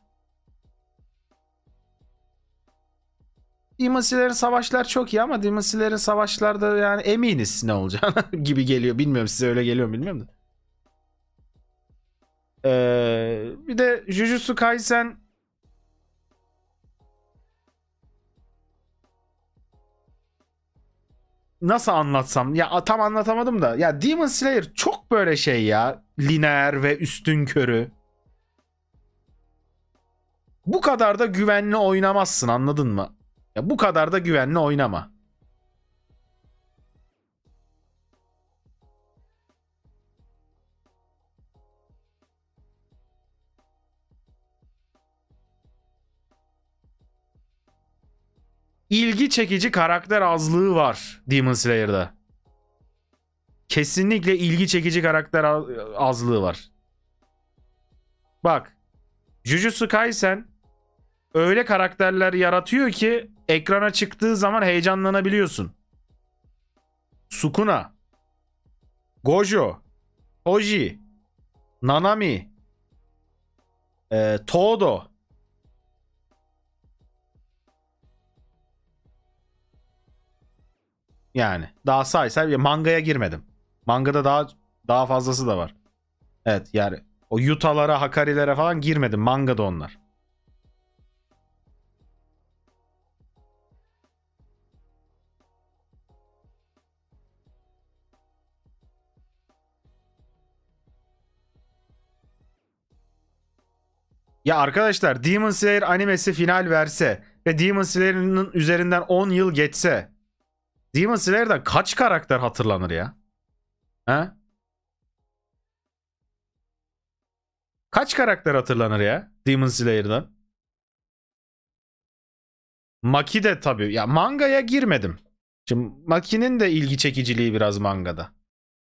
Demon Slayer'in savaşlar çok iyi ama Demon Slayer'in savaşlarda yani eminiz ne olacağını gibi geliyor. Bilmiyorum size öyle geliyor mu bilmiyorum da. Bir de Jujutsu Kaisen nasıl anlatsam ya tam anlatamadım da ya Demon Slayer çok böyle şey ya lineer ve üstünkörü. Bu kadar da güvenli oynamazsın anladın mı? Ya bu kadar da güvenli oynama. İlgi çekici karakter azlığı var Demon Slayer'da. Kesinlikle ilgi çekici karakter azlığı var. Bak, Jujutsu Kaisen öyle karakterler yaratıyor ki ekrana çıktığı zaman heyecanlanabiliyorsun. Sukuna, Gojo, Hoji, Nanami, Todo. Yani daha say mangaya girmedim. Mangada daha fazlası da var. Evet yani o Yutalara, Hakarilere falan girmedim. Mangada onlar. Ya arkadaşlar Demon Slayer animesi final verse ve Demon Slayer'ın üzerinden 10 yıl geçse Demon Slayer'dan kaç karakter hatırlanır ya? He? Kaç karakter hatırlanır ya Demon Slayer'dan? Maki de tabii. Ya mangaya girmedim. Şimdi Maki'nin de ilgi çekiciliği biraz mangada.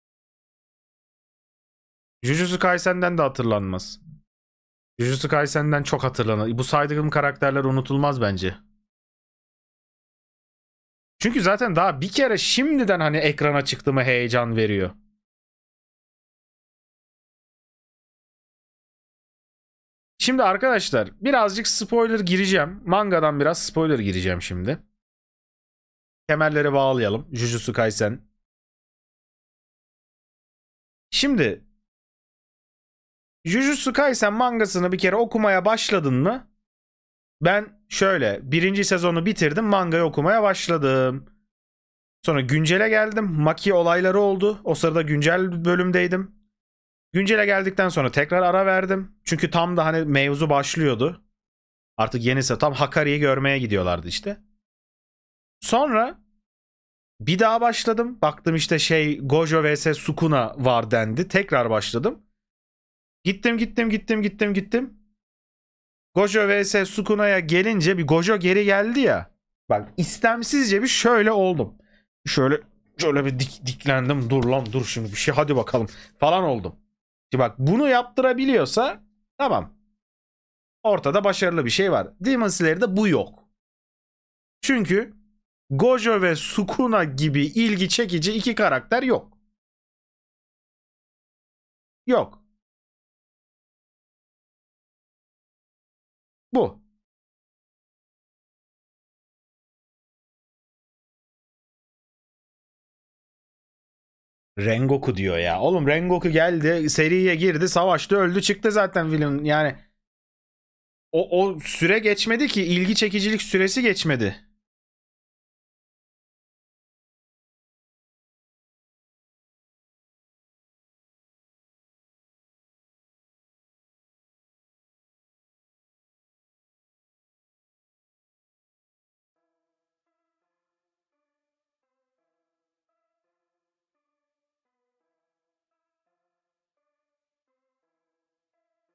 Jujutsu Kaisen'den de hatırlanmaz. Jujutsu Kaisen'den çok hatırlanır. Bu saydığım karakterler unutulmaz bence. Çünkü zaten daha bir kere şimdiden hani ekrana çıktı mı heyecan veriyor. Şimdi arkadaşlar birazcık spoiler gireceğim. Mangadan biraz spoiler gireceğim şimdi. Kemerleri bağlayalım. Jujutsu Kaisen. Şimdi Jujutsu Kaisen mangasını bir kere okumaya başladın mı? Ben şöyle birinci sezonu bitirdim, mangayı okumaya başladım. Sonra güncele geldim. Maki olayları oldu. O sırada güncel bölümdeydim. Güncele geldikten sonra tekrar ara verdim. Çünkü tam da hani mevzu başlıyordu. Artık yenisi tam Hakari'yi görmeye gidiyorlardı işte. Sonra bir daha başladım. Baktım işte Gojo vs Sukuna var dendi. Tekrar başladım. Gittim. Gojo vs Sukuna'ya gelince bir Gojo geri geldi ya. Bak istemsizce bir şöyle oldum. Şöyle bir diklendim. Dur lan dur şimdi bir şey hadi bakalım falan oldum. Şimdi bak bunu yaptırabiliyorsa tamam. Ortada başarılı bir şey var. Demon Slayer'da bu yok. Çünkü Gojo ve Sukuna gibi ilgi çekici iki karakter yok. Yok. Bu. Rengoku diyor ya. Oğlum Rengoku geldi, seriye girdi, savaştı, öldü, çıktı zaten film. Yani o süre geçmedi ki, ilgi çekicilik süresi geçmedi.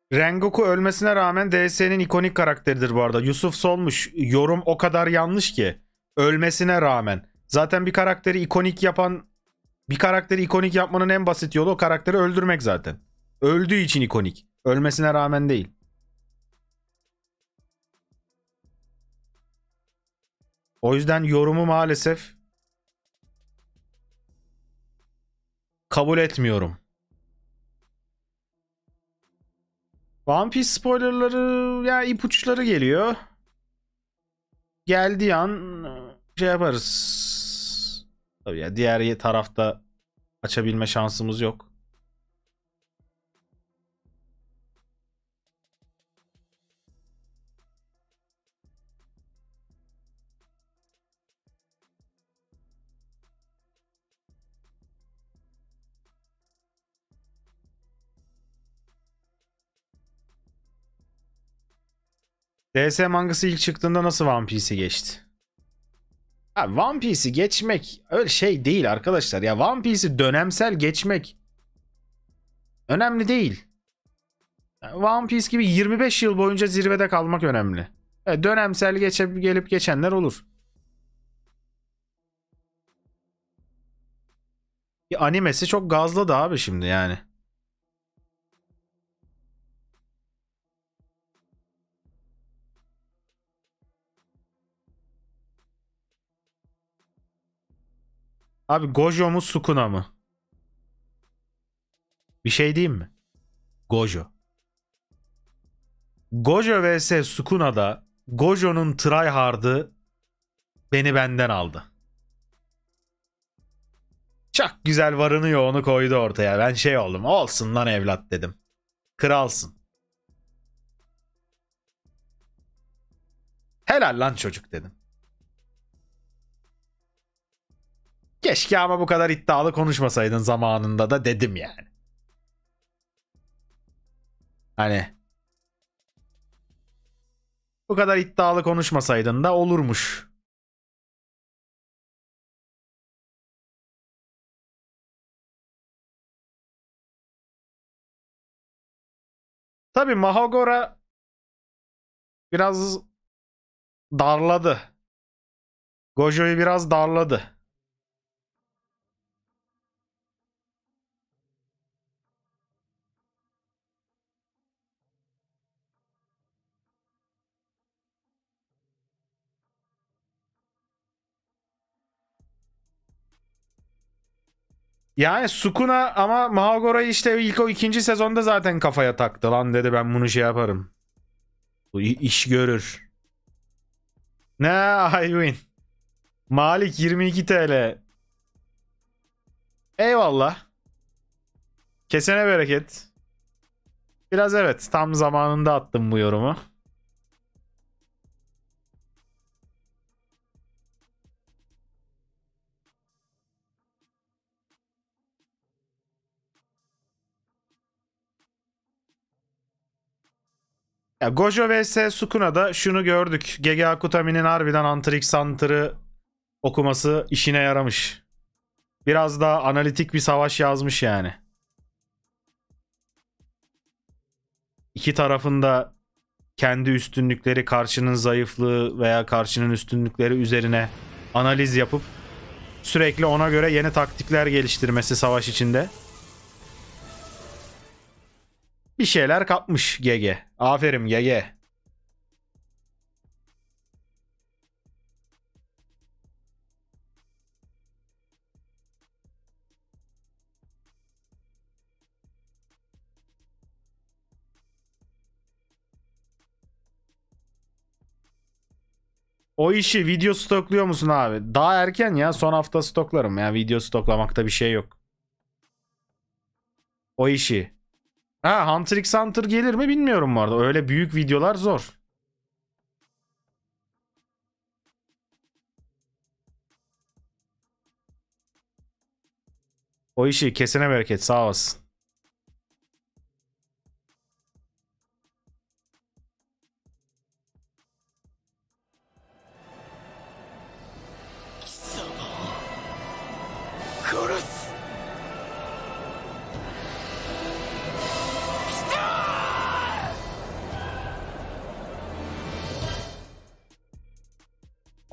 Rengoku ölmesine rağmen DS'nin ikonik karakteridir bu arada. Yusuf Solmuş. Yorum o kadar yanlış ki. Ölmesine rağmen. Zaten bir karakteri ikonik yapmanın en basit yolu o karakteri öldürmek zaten. Öldüğü için ikonik. Ölmesine rağmen değil. O yüzden yorumu maalesef kabul etmiyorum. One Piece spoilerları ya ipuçları geliyor. Geldiği an şey yaparız. Tabii ya diğer tarafta açabilme şansımız yok. DS mangası ilk çıktığında nasıl One Piece'i geçti? Abi One Piece'i geçmek öyle şey değil arkadaşlar. Ya One Piece'i dönemsel geçmek önemli değil. One Piece gibi 25 yıl boyunca zirvede kalmak önemli. Dönemsel gelip geçenler olur. Animesi çok gazladı abi şimdi yani. Abi Gojo mu Sukuna mı? Bir şey diyeyim mi? Gojo. Gojo vs Sukuna'da Gojo'nun tryhard'ı beni benden aldı. Çok güzel varını yoğunu koydu ortaya. Ben şey oldum. Olsun lan evlat dedim. Kralsın. Helal lan çocuk dedim. Keşke ama bu kadar iddialı konuşmasaydın zamanında da dedim yani. Hani bu kadar iddialı konuşmasaydın da olurmuş. Tabii Mahogora biraz darladı. Gojo'yu biraz darladı. Yani Sukuna ama Mahogora'yı işte ilk o ikinci sezonda zaten kafaya taktı. Lan dedi ben bunu şey yaparım. Bu iş görür. Ne I win. Malik 22 TL. Eyvallah. Kesene bereket. Biraz evet tam zamanında attım bu yorumu. Ya Gojo vs Sukuna'da şunu gördük. Gege Akutami'nin harbiden Hunter x Hunter'ı okuması işine yaramış. Biraz daha analitik bir savaş yazmış yani. İki tarafında kendi üstünlükleri, karşının zayıflığı veya karşının üstünlükleri üzerine analiz yapıp sürekli ona göre yeni taktikler geliştirmesi savaş içinde. Bir şeyler kapmış GG. Aferin GG. O işi video stokluyor musun abi? Daha erken ya. Son hafta stoklarım. Yani video stoklamakta bir şey yok. O işi. Ha Hunter x Hunter gelir mi bilmiyorum bu arada. Öyle büyük videolar zor. O işi kesene bereket sağ olasın.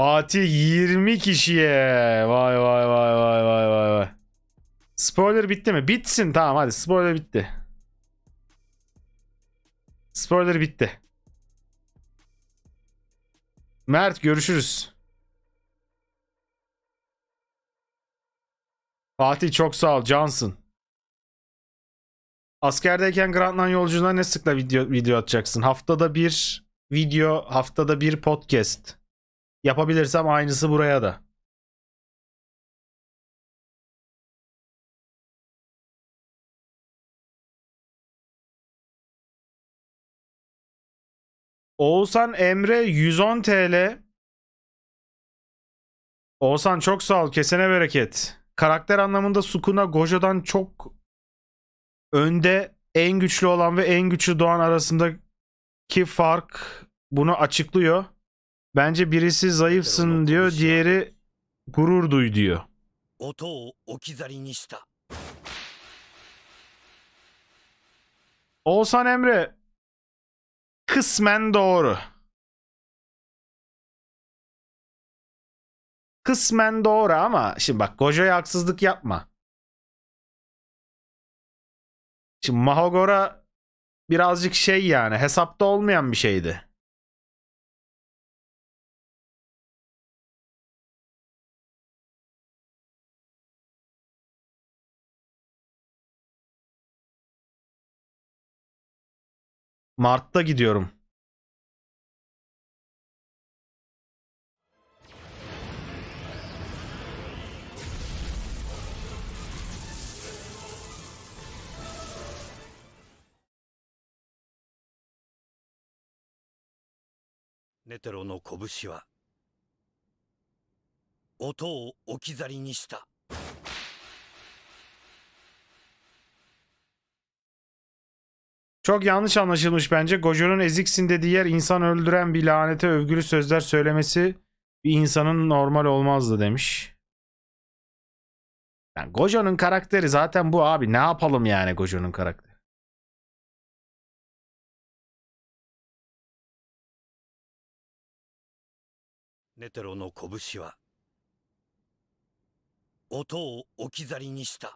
Fatih 20 kişiye. Vay vay vay vay vay vay vay. Spoiler bitti mi? Bitsin, tamam hadi, spoiler bitti. Spoiler bitti. Mert görüşürüz. Fatih çok sağ ol, cansın. Askerdeyken Grantland yolculuğuna ne sıkla video atacaksın? Haftada bir video, haftada bir podcast. Yapabilirsem aynısı buraya da. Oğuzhan Emre 110 TL. Oğuzhan çok sağ ol, kesene bereket. Karakter anlamında Sukuna Gojo'dan çok önde, en güçlü olan ve en güçlü doğan arasındaki fark bunu açıklıyor. Bence birisi zayıfsın diyor, diğeri gurur duy diyor. Oğuzhan Emre kısmen doğru. Kısmen doğru ama şimdi bak, Gojo'ya haksızlık yapma. Şimdi Mahogora birazcık şey, yani hesapta olmayan bir şeydi. Mart'ta gidiyorum. Netero no kobushi wa oto o okizari ni shita. Çok yanlış anlaşılmış bence. Gojo'nun eziksin dediği yer insan öldüren bir lanete övgülü sözler söylemesi bir insanın normal olmazdı demiş. Yani Gojo'nun karakteri zaten bu abi. Ne yapalım yani Gojo'nun karakteri? Netero no kobushi wa oto o okizari ni shita.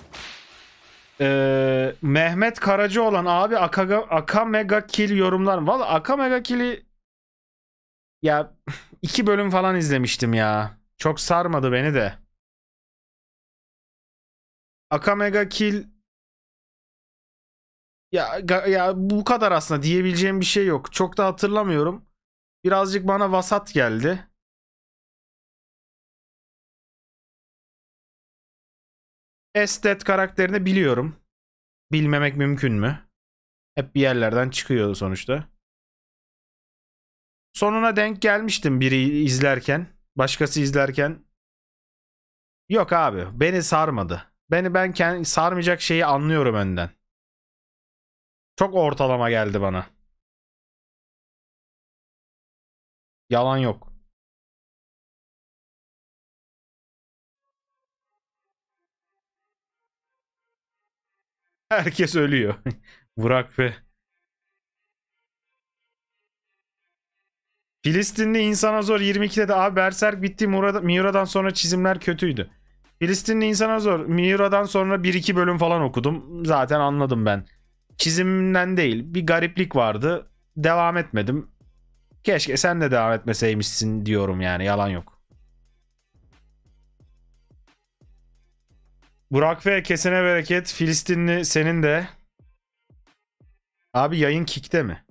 Mehmet Karacaoğlan abi, Aka Mega Kill yorumlar. Valla Aka Mega Kill'i ya 2 bölüm falan izlemiştim ya. Çok sarmadı beni de. Aka Mega Kill ya bu kadar aslında, diyebileceğim bir şey yok. Çok da hatırlamıyorum. Birazcık bana vasat geldi. Estet karakterini biliyorum. Bilmemek mümkün mü? Hep bir yerlerden çıkıyordu sonuçta. Sonuna denk gelmiştim biri izlerken. Başkası izlerken. Yok abi, beni sarmadı. Ben kendi sarmayacak şeyi anlıyorum önden. Çok ortalama geldi bana. Yalan yok. Herkes ölüyor. Burak ve Filistinli insana zor 22'de de abi Berserk bitti, Miura'dan sonra çizimler kötüydü. Filistinli insana zor Miura'dan sonra 1-2 bölüm falan okudum. Zaten anladım ben. Çizimden değil, bir gariplik vardı. Devam etmedim. Keşke sen de devam etmeseymişsin diyorum yani, yalan yok. Burak ve kesene bereket. Filistinli senin de. Abi yayın Kick'te mi?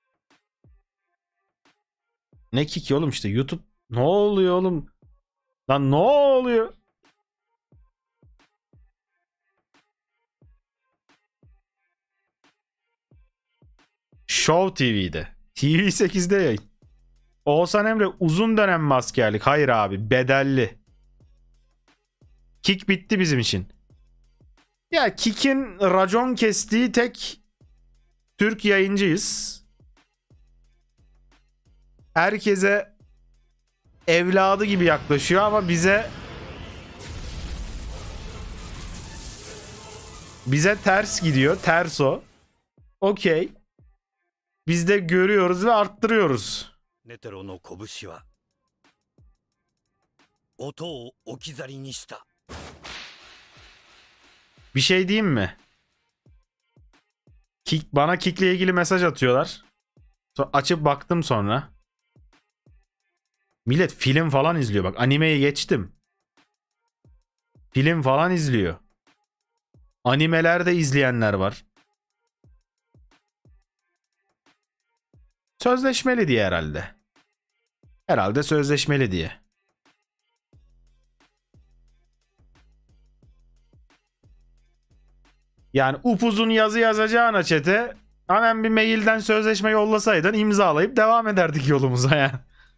Ne Kick oğlum, işte YouTube. Ne oluyor oğlum? Lan ne oluyor? Show TV'de. TV8'de yayın. Oğuzhan Emre uzun dönem mi askerlik? Hayır abi, bedelli. Kick bitti bizim için. Ya Kick'in racon kestiği tek Türk yayıncıyız. Herkese evladı gibi yaklaşıyor ama bize ters gidiyor. Ters o. Okey. Biz de görüyoruz ve arttırıyoruz. Netero no kobushi wa 音を置き去りにした。 Bir şey diyeyim mi? Bana Kick'le ilgili mesaj atıyorlar. Açıp baktım sonra. Millet film falan izliyor bak. Animeyi geçtim. Film falan izliyor. Animelerde izleyenler var. Sözleşmeli diye herhalde. Herhalde sözleşmeli diye. Yani upuzun yazı yazacağına çete hemen bir mailden sözleşme yollasaydın imzalayıp devam ederdik yolumuza yani.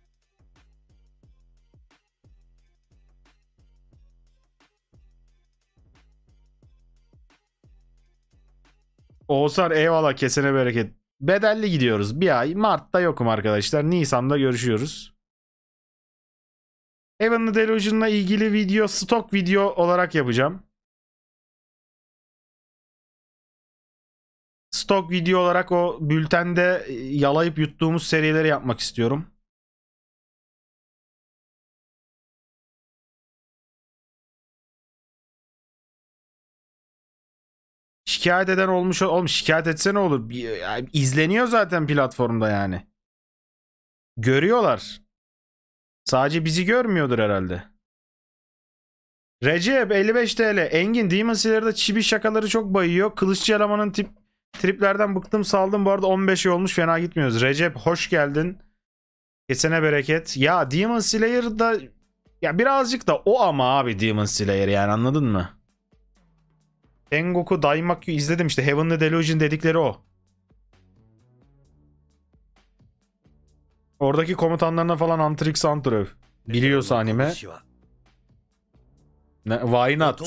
Oğuzhan eyvallah, kesene bereket. Bedelli gidiyoruz. Bir ay. Mart'ta yokum arkadaşlar. Nisan'da görüşüyoruz. Heavenly Delusion'la ilgili video stok video olarak yapacağım. Stok video olarak o bültende yalayıp yuttuğumuz serileri yapmak istiyorum. Şikayet eden olmuş. Oğlum şikayet etse ne olur? Yani izleniyor zaten platformda yani. Görüyorlar. Sadece bizi görmüyordur herhalde. Recep 55 TL. Engin Demon Slayer'da çibi şakaları çok bayıyor. Kılıççı elemanın triplerden bıktım saldım. Bu arada 15 olmuş, fena gitmiyoruz. Recep hoş geldin. Kesene bereket. Ya Demon Slayer'da ya birazcık da o ama abi Demon Slayer yani, anladın mı? Tengoku Daimakyu izledim işte. Heavenly Delusion dedikleri o. Oradaki komutanlarına falan Antrix Hunter biliyorsa anime. Why not?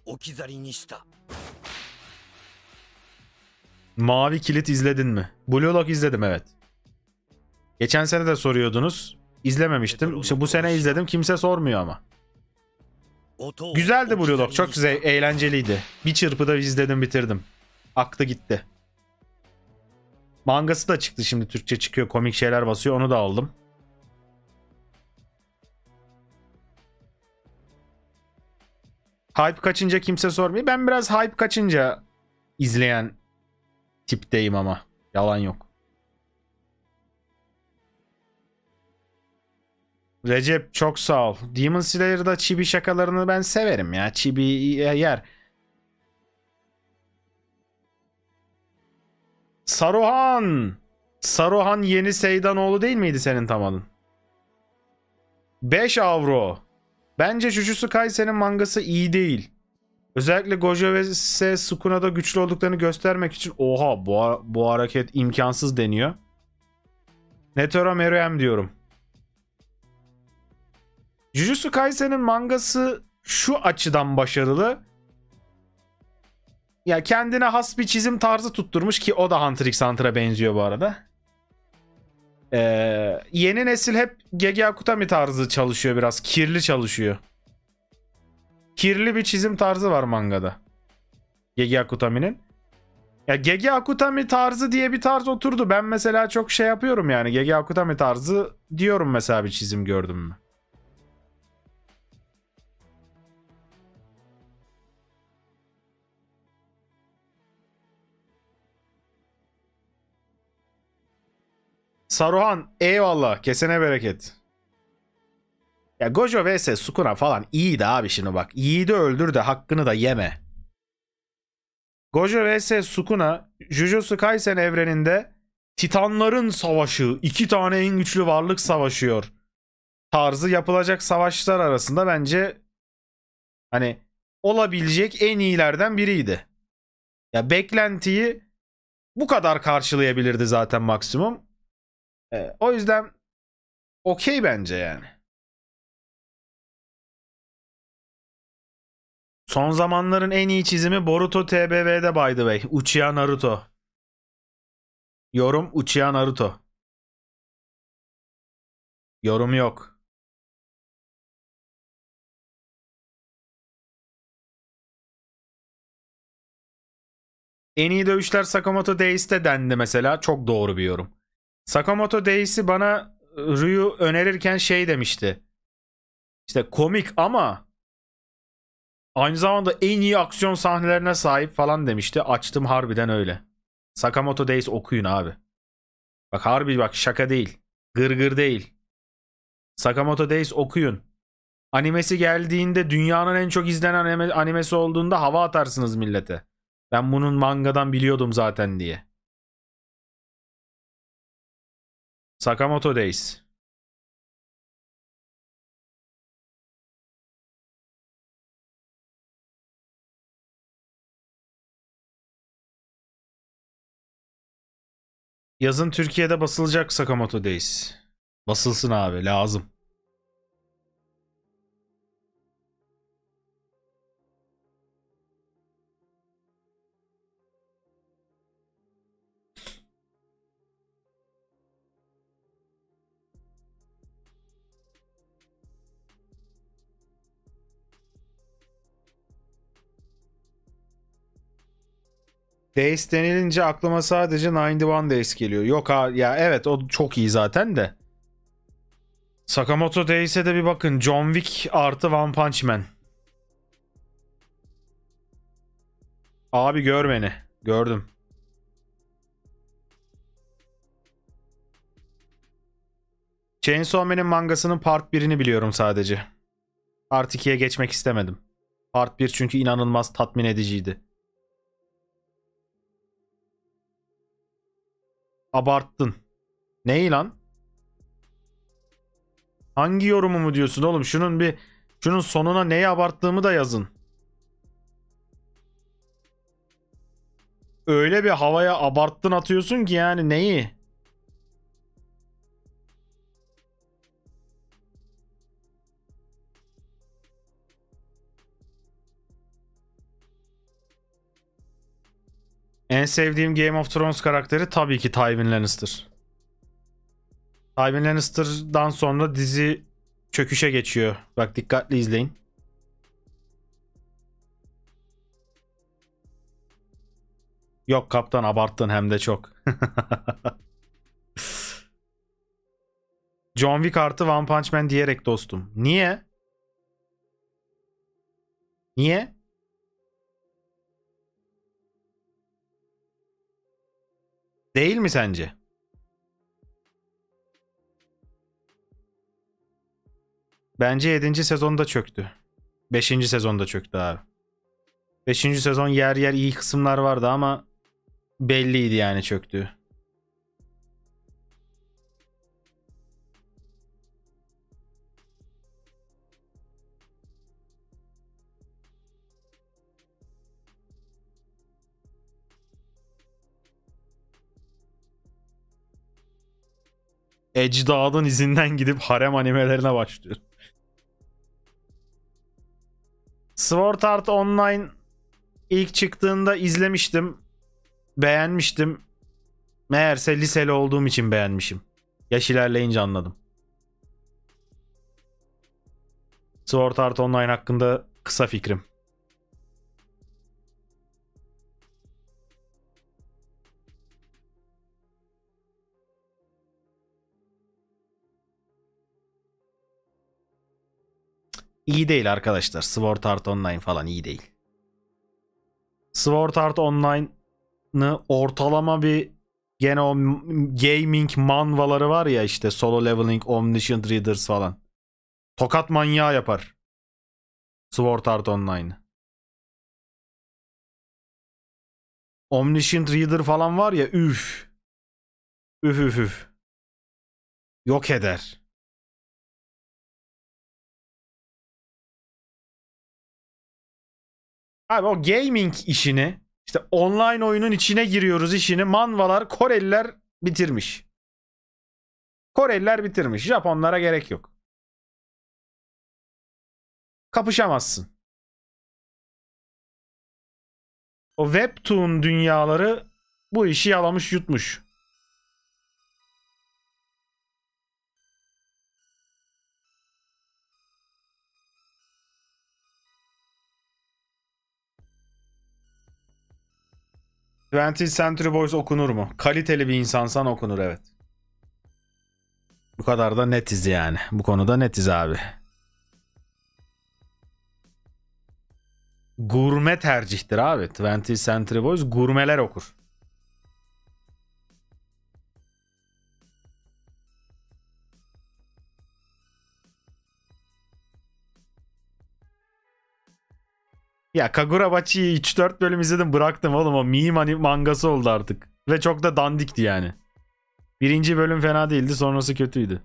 Mavi Kilit izledin mi? Blue Lock izledim, evet. Geçen sene de soruyordunuz. İzlememiştim. İşte bu sene izledim. Kimse sormuyor ama. Güzeldi Blue Lock. Çok güzel, eğlenceliydi. Bir çırpıda izledim, bitirdim. Aktı gitti. Mangası da çıktı şimdi. Türkçe çıkıyor. Komik şeyler basıyor. Onu da aldım. Hype kaçınca kimse sormuyor. Ben biraz hype kaçınca izleyen tipteyim ama. Yalan yok. Recep çok sağ ol. Demon Slayer'da chibi şakalarını ben severim ya. Chibi yer. Saruhan. Saruhan yeni Seydanoğlu değil miydi senin tam adın? 5 avro. Bence Jujutsu Kaisen'in mangası iyi değil. Özellikle Gojo ve Sukuna'da güçlü olduklarını göstermek için oha bu hareket imkansız deniyor. Netero Meruem diyorum. Jujutsu Kaisen'in mangası şu açıdan başarılı. Ya kendine has bir çizim tarzı tutturmuş ki o da Hunter x Hunter'a benziyor bu arada. Yeni nesil hep Gege Akutami tarzı çalışıyor biraz. Kirli çalışıyor. Kirli bir çizim tarzı var mangada. Gege Akutami'nin. Ya Gege Akutami tarzı diye bir tarz oturdu. Ben mesela çok şey yapıyorum yani. Gege Akutami tarzı diyorum mesela bir çizim gördüm mü? Saruhan eyvallah, kesene bereket. Ya Gojo vs Sukuna falan iyiydi abi, şimdi bak. Yiğidi öldür de hakkını da yeme. Gojo vs Sukuna Jujutsu Kaisen evreninde Titanların savaşı, iki tane en güçlü varlık savaşıyor tarzı yapılacak savaşlar arasında bence hani olabilecek en iyilerden biriydi. Ya beklentiyi bu kadar karşılayabilirdi zaten maksimum. O yüzden okey bence yani. Son zamanların en iyi çizimi Boruto TBV'de by the way. Uchiha Naruto. Yorum Uchiha Naruto. Yorum yok. En iyi dövüşler Sakamoto Days'te dendi mesela. Çok doğru bir yorum. Sakamoto Days'i bana Ryu önerirken şey demişti. İşte komik ama aynı zamanda en iyi aksiyon sahnelerine sahip falan demişti. Açtım, harbiden öyle. Sakamoto Days okuyun abi. Bak harbi, bak şaka değil. Gırgır değil. Sakamoto Days okuyun. Animesi geldiğinde dünyanın en çok izlenen animesi olduğunda hava atarsınız millete. Ben bunun mangadan biliyordum zaten diye. Sakamoto Days. Yazın Türkiye'de basılacak Sakamoto Days. Basılsın abi, lazım. Days denilince aklıma sadece 91 Days geliyor. Yok ha ya, evet o çok iyi zaten de. Sakamoto Days'e de bir bakın. John Wick artı One Punch Man. Abi gör beni. Gördüm. Chainsaw Man'in mangasının Part 1'ini biliyorum sadece. Part 2'ye geçmek istemedim. Part 1 çünkü inanılmaz tatmin ediciydi. Abarttın. Neyi lan? Hangi yorumumu diyorsun oğlum? Şunun sonuna neyi abarttığımı da yazın. Öyle bir havaya abarttın atıyorsun ki yani neyi? En sevdiğim Game of Thrones karakteri tabii ki Tywin Lannister. Tywin Lannister'dan sonra dizi çöküşe geçiyor. Bak dikkatli izleyin. Yok kaptan, abarttın hem de çok. John Wick artı One Punch Man diyerek dostum. Niye? Niye? Değil mi sence? Bence 7. sezonda çöktü. 5. sezonda çöktü abi. 5. sezon yer yer iyi kısımlar vardı ama belliydi yani çöktü. Ecdadın izinden gidip harem animelerine başlıyor. Sword Art Online ilk çıktığında izlemiştim. Beğenmiştim. Meğerse liseli olduğum için beğenmişim. Yaş ilerleyince anladım. Sword Art Online hakkında kısa fikrim. İyi değil arkadaşlar. Sword Art Online falan iyi değil. Sword Art Online'ı ortalama bir, gene o gaming manvaları var ya, işte Solo Leveling, Omniscient Readers falan. Tokat manyağı yapar Sword Art Online. Omniscient Reader falan var ya, üf. Üf üf üf. Yok eder. Abi o gaming işini, işte online oyunun içine giriyoruz işini, manvalar Koreliler bitirmiş. Koreliler bitirmiş. Japonlara gerek yok. Kapışamazsın. O webtoon dünyaları bu işi yalamış yutmuş. Twentieth Century Boys okunur mu? Kaliteli bir insansan okunur, evet. Bu kadar da netiz yani. Bu konuda netiz abi. Gurme tercihtir abi. 20th Century Boys gurmeler okur. Ya Kagurabachi'yi 3-4 bölüm izledim, bıraktım oğlum, o meme mangası oldu artık. Ve çok da dandikti yani. Birinci bölüm fena değildi, sonrası kötüydü.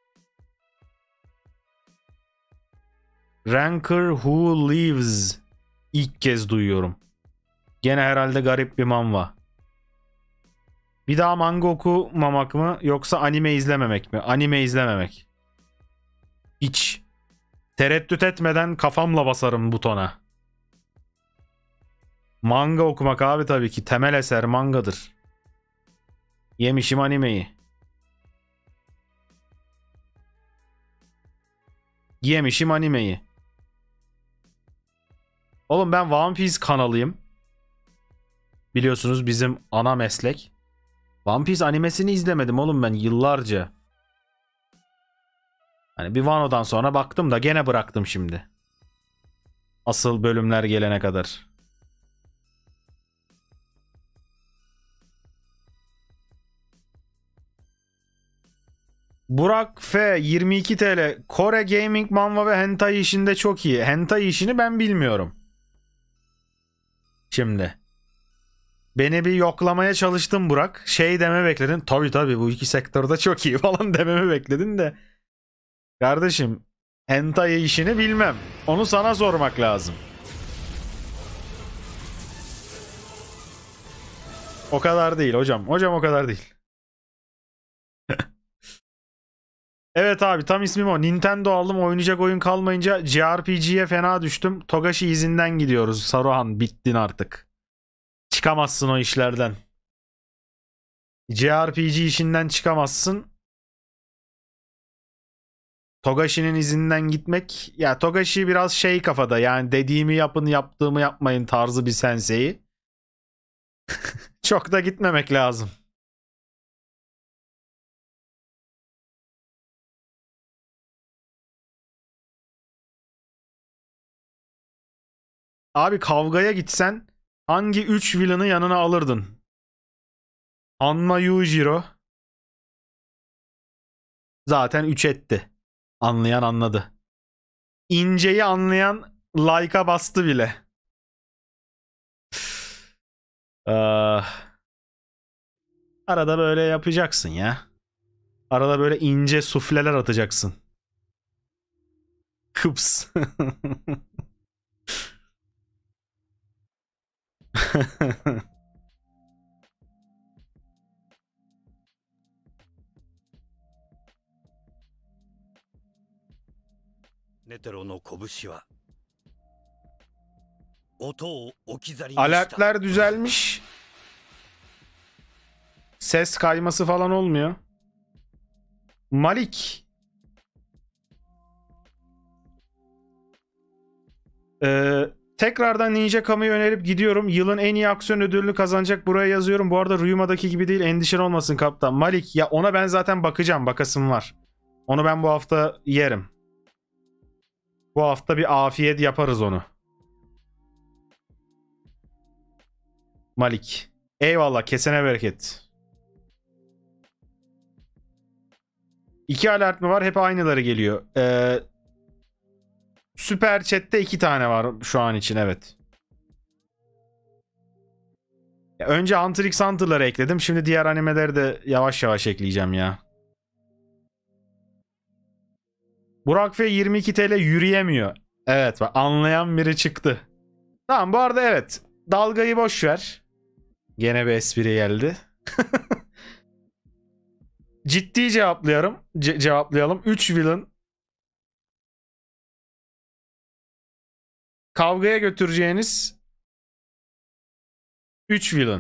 Ranker Who Lives. İlk kez duyuyorum. Gene herhalde garip bir manva. Bir daha manga okumamak mı yoksa anime izlememek mi? Anime izlememek. Hiç. Tereddüt etmeden kafamla basarım butona. Manga okumak abi tabii ki. Temel eser mangadır. Yemişim animeyi. Yemişim animeyi. Oğlum ben One Piece kanalıyım. Biliyorsunuz bizim ana meslek. One Piece animesini izlemedim oğlum ben yıllarca. Hani bir Wano'dan sonra baktım da gene bıraktım şimdi. Asıl bölümler gelene kadar. Burak F 22 TL. Kore gaming manhwa ve hentai işinde çok iyi. Hentai işini ben bilmiyorum. Şimdi. Beni bir yoklamaya çalıştın Burak. Şey deme bekledin. Tabii bu iki sektörde çok iyi falan dememi bekledin de. Kardeşim, hentai işini bilmem. Onu sana sormak lazım. O kadar değil hocam. Hocam o kadar değil. Evet abi, tam ismim o. Nintendo aldım, oynayacak oyun kalmayınca JRPG'ye fena düştüm. Togashi izinden gidiyoruz. Saruhan, bittin artık. Çıkamazsın o işlerden. JRPG işinden çıkamazsın. Togashi'nin izinden gitmek. Ya Togashi biraz şey kafada, yani dediğimi yapın yaptığımı yapmayın tarzı bir sensei. Çok da gitmemek lazım. Abi kavgaya gitsen hangi 3 villain'ı yanına alırdın? Hanma Yujiro zaten 3 etti. Anlayan anladı. İnce'yi anlayan like'a bastı bile. Ah, arada böyle yapacaksın ya. Arada böyle ince sufleler atacaksın. Kıps. ネテロの拳は音を置き去りにした。 Alertler düzelmiş. Ses kayması falan olmuyor. Malik. Tekrardan Ninja Kami'ye yönelip gidiyorum. Yılın en iyi aksiyon ödülünü kazanacak, buraya yazıyorum. Bu arada Ryuma'daki gibi değil, endişen olmasın kaptan. Malik, ya ona ben zaten bakacağım. Bakasım var. Onu ben bu hafta yerim. Bu hafta bir afiyet yaparız onu. Malik. Eyvallah, kesene bereket. 2 alert mi var? Hep aynıları geliyor. Süper Chat'te 2 tane var şu an için, evet. Önce Hunter x Hunter'ları ekledim. Şimdi diğer animeleri de yavaş yavaş ekleyeceğim ya. Burak F 22 TL yürüyemiyor. Evet, bak anlayan biri çıktı. Tamam, bu arada evet. Dalgayı boş ver. Gene bir espri geldi. Ciddi cevaplayalım. Cevaplayalım. 3 villain kavgaya götüreceğiniz 3 villain.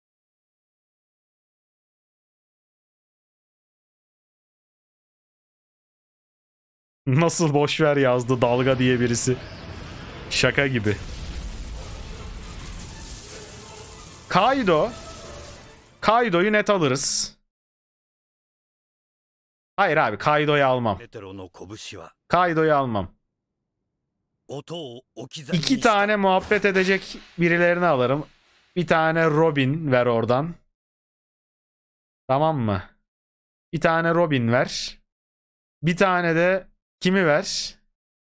Nasıl boş ver yazdı dalga diye birisi. Şaka gibi. Kaido. Kaido'yu net alırız. Hayır abi, Kaido'yu almam. ネテロの拳は Kaido'yu almam. 2 tane muhabbet edecek birilerini alırım. Bir tane Robin ver oradan. Tamam mı? Bir tane Robin ver. Bir tane de kimi ver?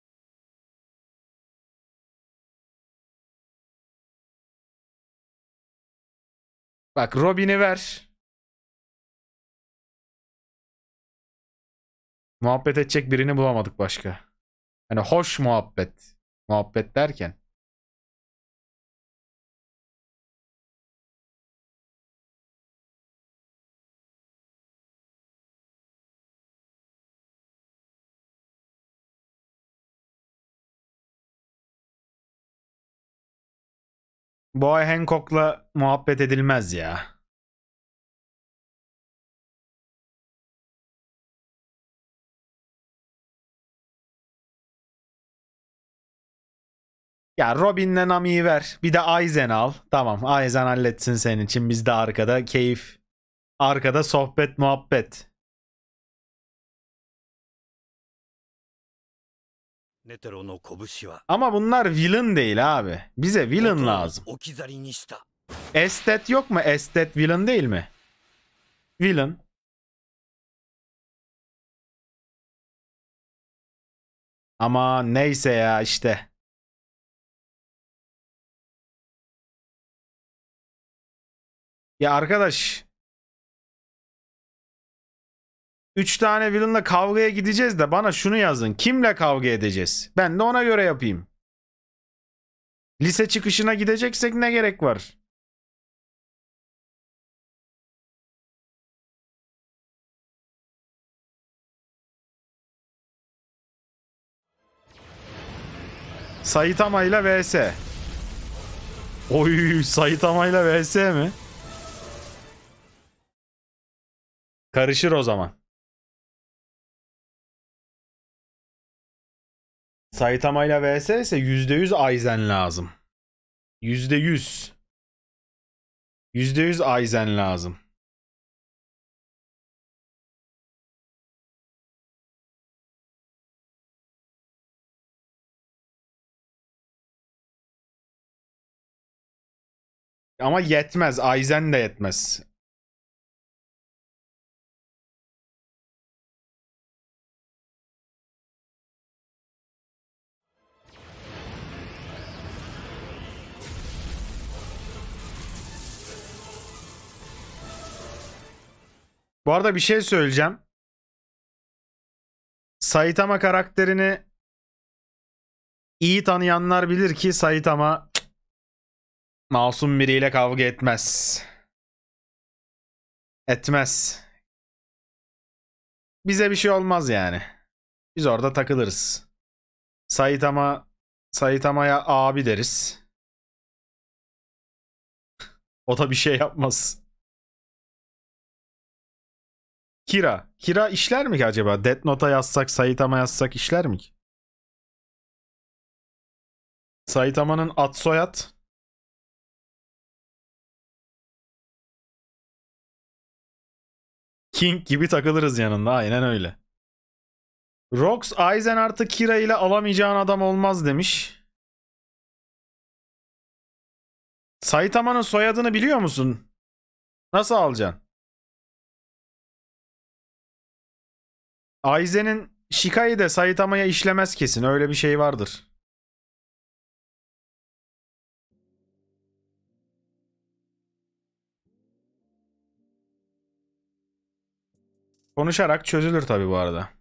Bak Robin'i ver. Muhabbet edecek birini bulamadık başka. Hani hoş muhabbet. Muhabbet derken. Boy Hancock'la muhabbet edilmez ya. Ya Robin'le Nami'yi ver. Bir de Aizen al. Tamam, Aizen halletsin senin için. Biz de arkada keyif. Arkada sohbet muhabbet. Ama bunlar villain değil abi. Bize villain lazım. Estet yok mu? Estet villain değil mi? Villain. Ama neyse ya işte. Ya arkadaş. 3 tane villain'la kavgaya gideceğiz de bana şunu yazın. Kimle kavga edeceğiz? Ben de ona göre yapayım. Lise çıkışına gideceksek ne gerek var? Saitama ile vs. Oy, Saitama ile vs mi? Karışır o zaman. Saitama ile vs ise %100 Aizen lazım. %100. %100 Aizen lazım. Ama yetmez. Aizen de yetmez. Bu arada bir şey söyleyeceğim. Saitama karakterini iyi tanıyanlar bilir ki Saitama masum biriyle kavga etmez. Etmez. Bize bir şey olmaz yani. Biz orada takılırız. Saitama'ya abi deriz. O da bir şey yapmaz. Kira işler mi ki acaba? Death Note'a yazsak, Saitama yazsak işler mi ki? Saitama'nın ad soyad. King gibi takılırız yanında. Aynen öyle. Rox, Aizen artık Kira ile alamayacağın adam olmaz demiş. Saitama'nın soyadını biliyor musun? Nasıl alacaksın? Aizen'in Shikai de Saitama'ya işlemez kesin. Öyle bir şey vardır. Konuşarak çözülür tabii bu arada.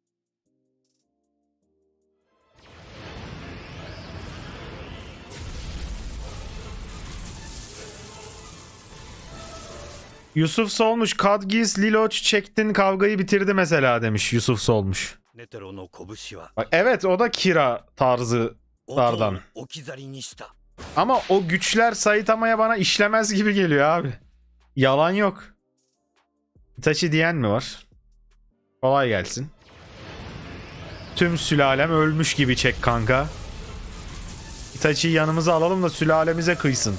Yusuf Solmuş, Kadgiz, Liloç çektin kavgayı bitirdi mesela demiş Yusuf Solmuş. Bak, evet o da Kira tarzılardan. Ama o güçler Saitama'ya bana işlemez gibi geliyor abi. Yalan yok. Itachi diyen mi var? Kolay gelsin. Tüm sülalem ölmüş gibi çek kanka. Itachi'yi yanımıza alalım da sülalemize kıysın.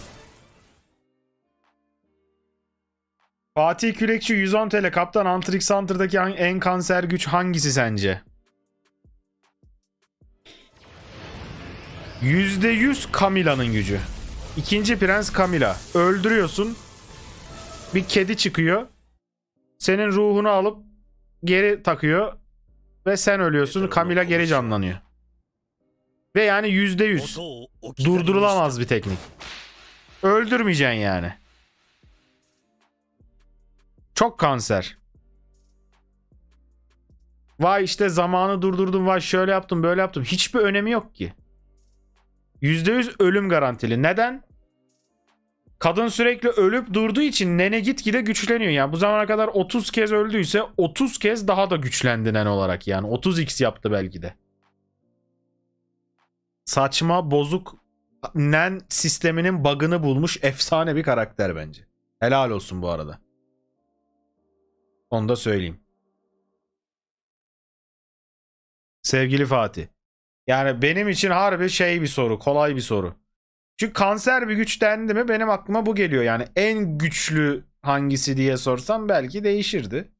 Fatih Kürekçi 110 TL. Kaptan Antrix Hunter'daki en kanser güç hangisi sence? %100 Camilla'nın gücü. İkinci prens Camilla. Öldürüyorsun. Bir kedi çıkıyor. Senin ruhunu alıp geri takıyor. Ve sen ölüyorsun. Camilla geri canlanıyor. Ve yani %100 durdurulamaz bir teknik. Öldürmeyeceksin yani. Çok kanser. Vay işte zamanı durdurdum. Vay şöyle yaptım böyle yaptım. Hiçbir önemi yok ki. %100 ölüm garantili. Neden? Kadın sürekli ölüp durduğu için Nene gitgide güçleniyor. Yani bu zamana kadar 30 kez öldüyse 30 kez daha da güçlendi Nene olarak yani. 30x yaptı belki de. Saçma, bozuk Nen sisteminin bug'ını bulmuş efsane bir karakter bence. Helal olsun bu arada. Onu da söyleyeyim. Sevgili Fatih. Yani benim için harbi şey bir soru, kolay bir soru. Çünkü kanser bir güç dendi mi benim aklıma bu geliyor. Yani en güçlü hangisi diye sorsam belki değişirdi.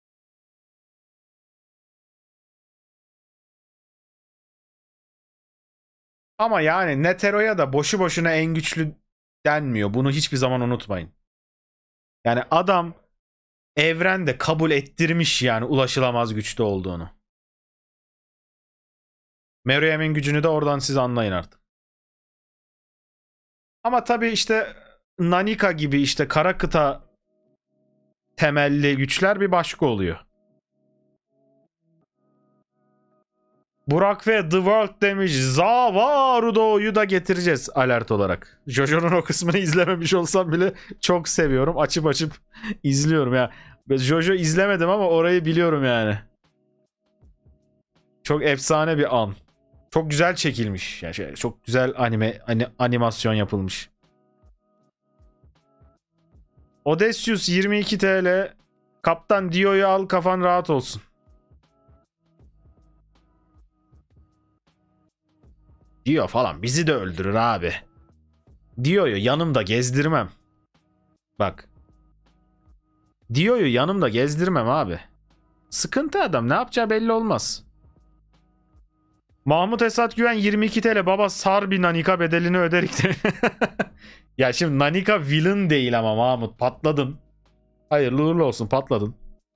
Ama yani Netero'ya da boşu boşuna en güçlü denmiyor. Bunu hiçbir zaman unutmayın. Yani adam evrende kabul ettirmiş yani ulaşılamaz güçte olduğunu. Meruem'in gücünü de oradan siz anlayın artık. Ama tabii işte Nanika gibi işte kara kıta temelli güçler bir başka oluyor. Burak ve The World demiş. Zavarudo'yu da getireceğiz alert olarak. Jojo'nun o kısmını izlememiş olsam bile çok seviyorum. Açıp açıp izliyorum ya. Jojo izlemedim ama orayı biliyorum yani. Çok efsane bir an. Çok güzel çekilmiş. Yani çok güzel animasyon yapılmış. Odysseus 22 TL. Kaptan Dio'yu al kafan rahat olsun. Dio falan bizi de öldürür abi. Dio'yu yanımda gezdirmem. Bak. Dio'yu yanımda gezdirmem abi. Sıkıntı adam. Ne yapacağı belli olmaz. Mahmut Esat Güven 22 TL. Baba sar bir Nanika bedelini öderik de. Ya şimdi Nanika villain değil ama Mahmut. Patladın. Hayırlı uğurlu olsun, patladın.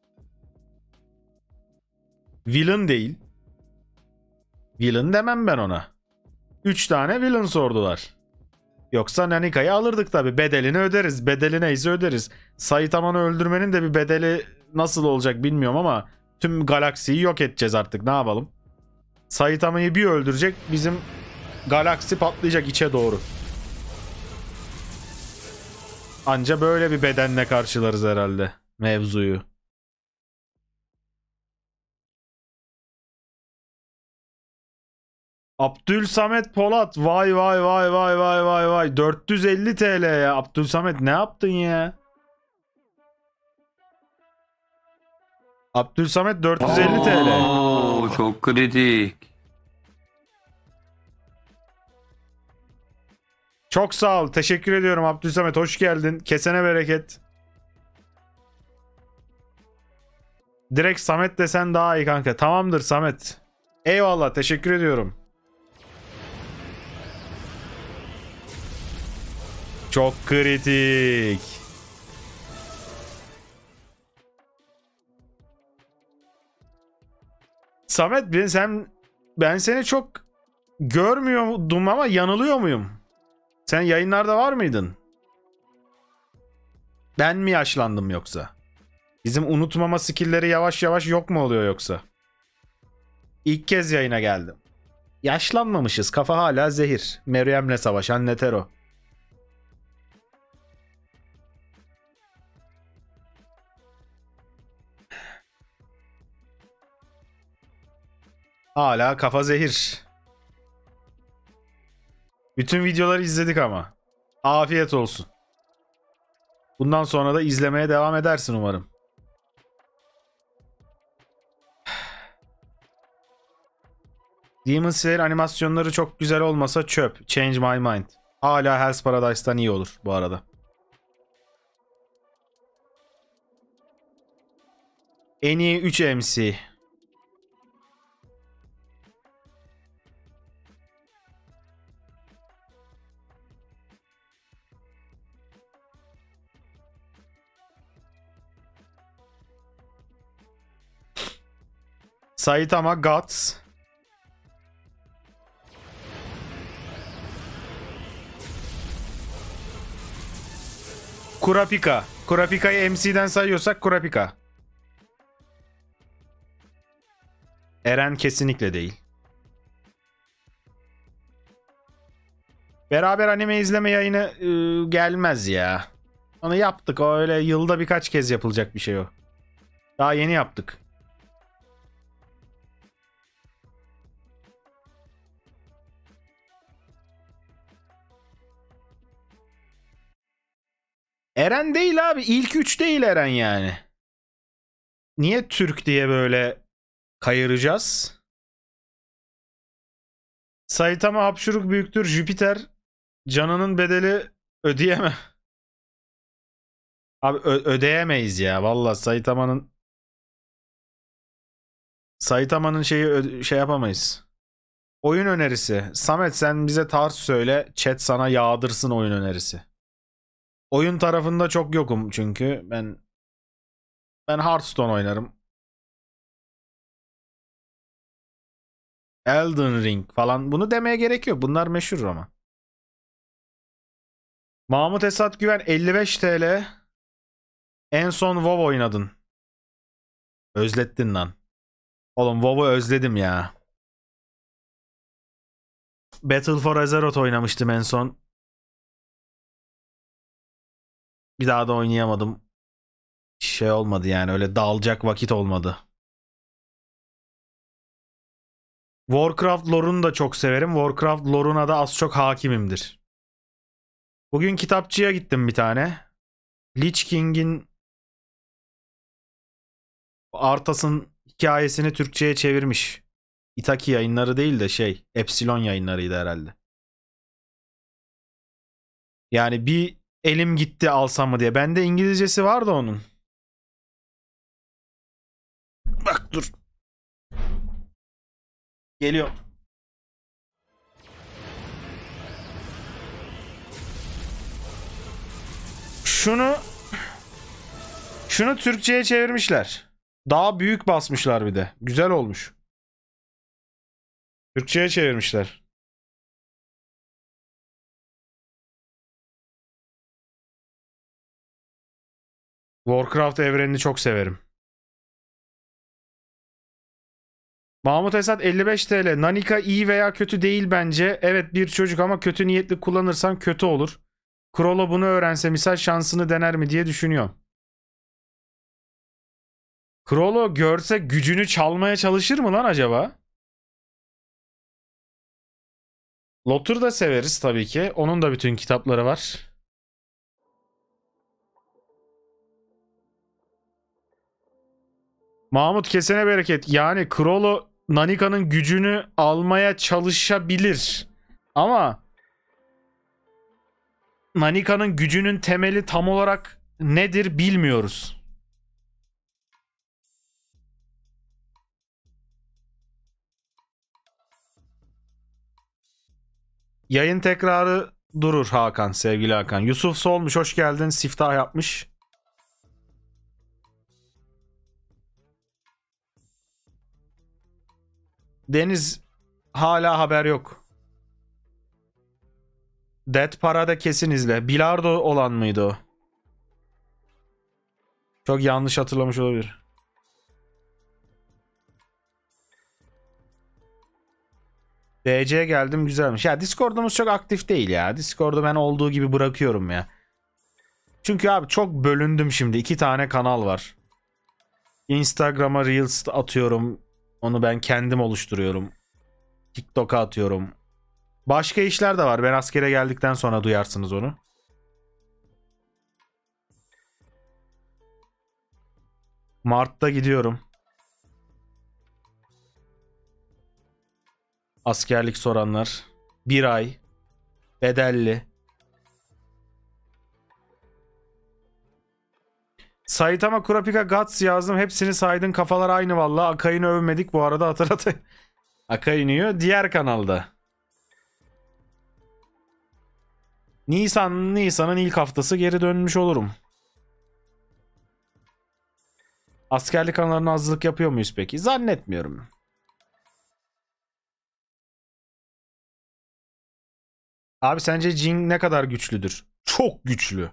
Villain değil. Villain demem ben ona. 3 tane villain sordular. Yoksa Nanika'yı alırdık tabi. Bedelini öderiz. Bedeli neyse öderiz. Saitama'nı öldürmenin de bir bedeli nasıl olacak bilmiyorum ama tüm galaksiyi yok edeceğiz artık. Ne yapalım? Saitama'yı bir öldürecek. Bizim galaksi patlayacak içe doğru. Anca böyle bir bedenle karşılarız herhalde mevzuyu. Abdülsamet Polat. Vay vay vay vay vay vay vay. 450 TL ya. Abdülsamet ne yaptın ya? Abdülsamet 450 TL. Oo, çok kritik. Çok sağ ol. Teşekkür ediyorum Abdülsamet. Hoş geldin. Kesene bereket. Direkt Samet desen daha iyi kanka. Tamamdır Samet. Eyvallah. Teşekkür ediyorum. Çok kritik. Samet ben seni çok görmüyordum ama yanılıyor muyum? Sen yayınlarda var mıydın? Ben mi yaşlandım yoksa? Bizim unutmama skill'leri yavaş yavaş yok mu oluyor yoksa? İlk kez yayına geldim. Yaşlanmamışız. Kafa hala zehir. Meryem'le savaşan Netero. Hala kafa zehir. Bütün videoları izledik ama. Afiyet olsun. Bundan sonra da izlemeye devam edersin umarım. Demon Slayer animasyonları çok güzel olmasa çöp. Change my mind. Hala Hell's Paradise'dan iyi olur bu arada. En iyi 3 MC. Saitama Guts. Kurapika. Kurapika'yı MC'den sayıyorsak Kurapika. Eren kesinlikle değil. Beraber anime izleme yayını gelmez ya. Onu yaptık. O öyle yılda birkaç kez yapılacak bir şey o. Daha yeni yaptık. Eren değil abi. İlk 3 değil Eren yani. Niye Türk diye böyle kayıracağız? Saitama hapşuruk büyüktür. Jüpiter canının bedeli ödeyeme. Abi ödeyemeyiz ya. Vallahi Saitama'nın şey yapamayız. Oyun önerisi. Samet sen bize tarz söyle. Chat sana yağdırsın oyun önerisi. Oyun tarafında çok yokum çünkü. Ben Hearthstone oynarım. Elden Ring falan. Bunu demeye gerek yok. Bunlar meşhur ama. Mahmut Esat Güven 55 TL. En son WoW oynadın. Özlettin lan. Oğlum WoW'u özledim ya. Battle for Azeroth oynamıştım en son. Bir daha da oynayamadım. Şey olmadı yani, öyle dalacak vakit olmadı. Warcraft lore'unu da çok severim. Warcraft lore'una da az çok hakimimdir. Bugün kitapçıya gittim bir tane. Lich King'in Arthas'ın hikayesini Türkçe'ye çevirmiş. Itaki yayınları değil de Epsilon yayınlarıydı herhalde. Yani bir elim gitti alsam mı diye. Bende İngilizcesi vardı onun. Bak dur. Geliyor. Şunu Türkçe'ye çevirmişler. Daha büyük basmışlar bir de. Güzel olmuş. Türkçe'ye çevirmişler. Warcraft evrenini çok severim. Mahmut Esat 55 TL. Nanika iyi veya kötü değil bence. Evet bir çocuk ama kötü niyetli kullanırsan kötü olur. Krolo bunu öğrense misal şansını dener mi diye düşünüyorum. Krolo görse gücünü çalmaya çalışır mı lan acaba? Lotur da severiz tabii ki. Onun da bütün kitapları var. Mahmut kesene bereket. Yani Krolo Nanika'nın gücünü almaya çalışabilir. Ama Nanika'nın gücünün temeli tam olarak nedir bilmiyoruz. Yayın tekrarı durur Hakan, sevgili Hakan. Yusuf Solmuş hoş geldin. Siftah yapmış. Deniz hala haber yok. Dead Para'da kesin izle. Bilardo olan mıydı o? Çok yanlış hatırlamış olabilir. DC'ye geldim, güzelmiş. Ya Discord'umuz çok aktif değil ya. Discord'u ben olduğu gibi bırakıyorum ya. Çünkü abi çok bölündüm şimdi. 2 tane kanal var. Instagram'a Reels atıyorum. Onu ben kendim oluşturuyorum. TikTok'a atıyorum. Başka işler de var. Ben askere geldikten sonra duyarsınız onu. Mart'ta gidiyorum. Askerlik soranlar. 1 ay. Bedelli. Saitama Kurapika Guts yazdım. Hepsini saydın. Kafalar aynı valla. Akai'ni övmedik bu arada, hatırlatayım. Akai'niyor diğer kanalda. Nisan'ın ilk haftası geri dönmüş olurum. Askerlik anılarına hazırlık yapıyor muyuz peki? Zannetmiyorum. Abi sence Jin ne kadar güçlüdür? Çok güçlü.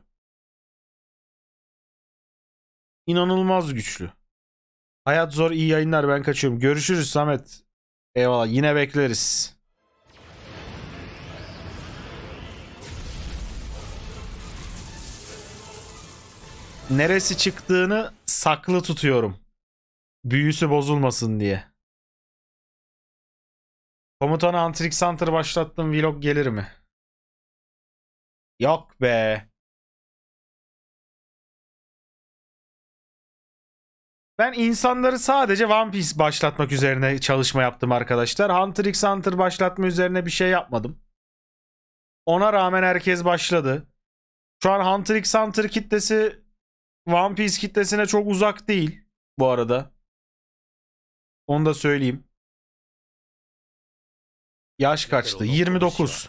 İnanılmaz güçlü. Hayat zor, iyi yayınlar, ben kaçıyorum. Görüşürüz Samet. Eyvallah, yine bekleriz. Neresi çıktığını saklı tutuyorum. Büyüsü bozulmasın diye. Komutana Hunter x Hunter başlattım, vlog gelir mi? Yok be. Ben insanları sadece One Piece başlatmak üzerine çalışma yaptım arkadaşlar. Hunter x Hunter başlatma üzerine bir şey yapmadım. Ona rağmen herkes başladı. Şu an Hunter x Hunter kitlesi One Piece kitlesine çok uzak değil bu arada. Onu da söyleyeyim. Yaş kaçtı? 29.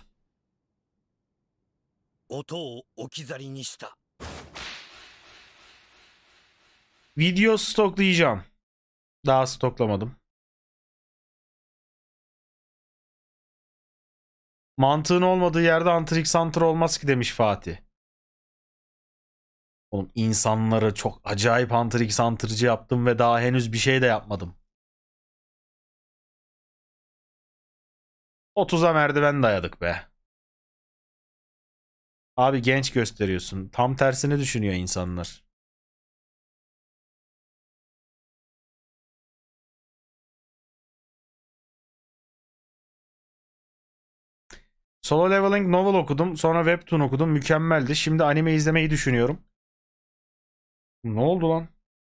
音を置き去りにした。 Video stoklayacağım. Daha stoklamadım. Mantığın olmadığı yerde Hunter x Hunter olmaz ki demiş Fatih. Oğlum insanları çok acayip Hunter x Hunter'cı yaptım ve daha henüz bir şey de yapmadım. 30'a merdiven dayadık be. Abi genç gösteriyorsun. Tam tersini düşünüyor insanlar. Solo Leveling novel okudum. Sonra webtoon okudum. Mükemmeldi. Şimdi anime izlemeyi düşünüyorum. Ne oldu lan?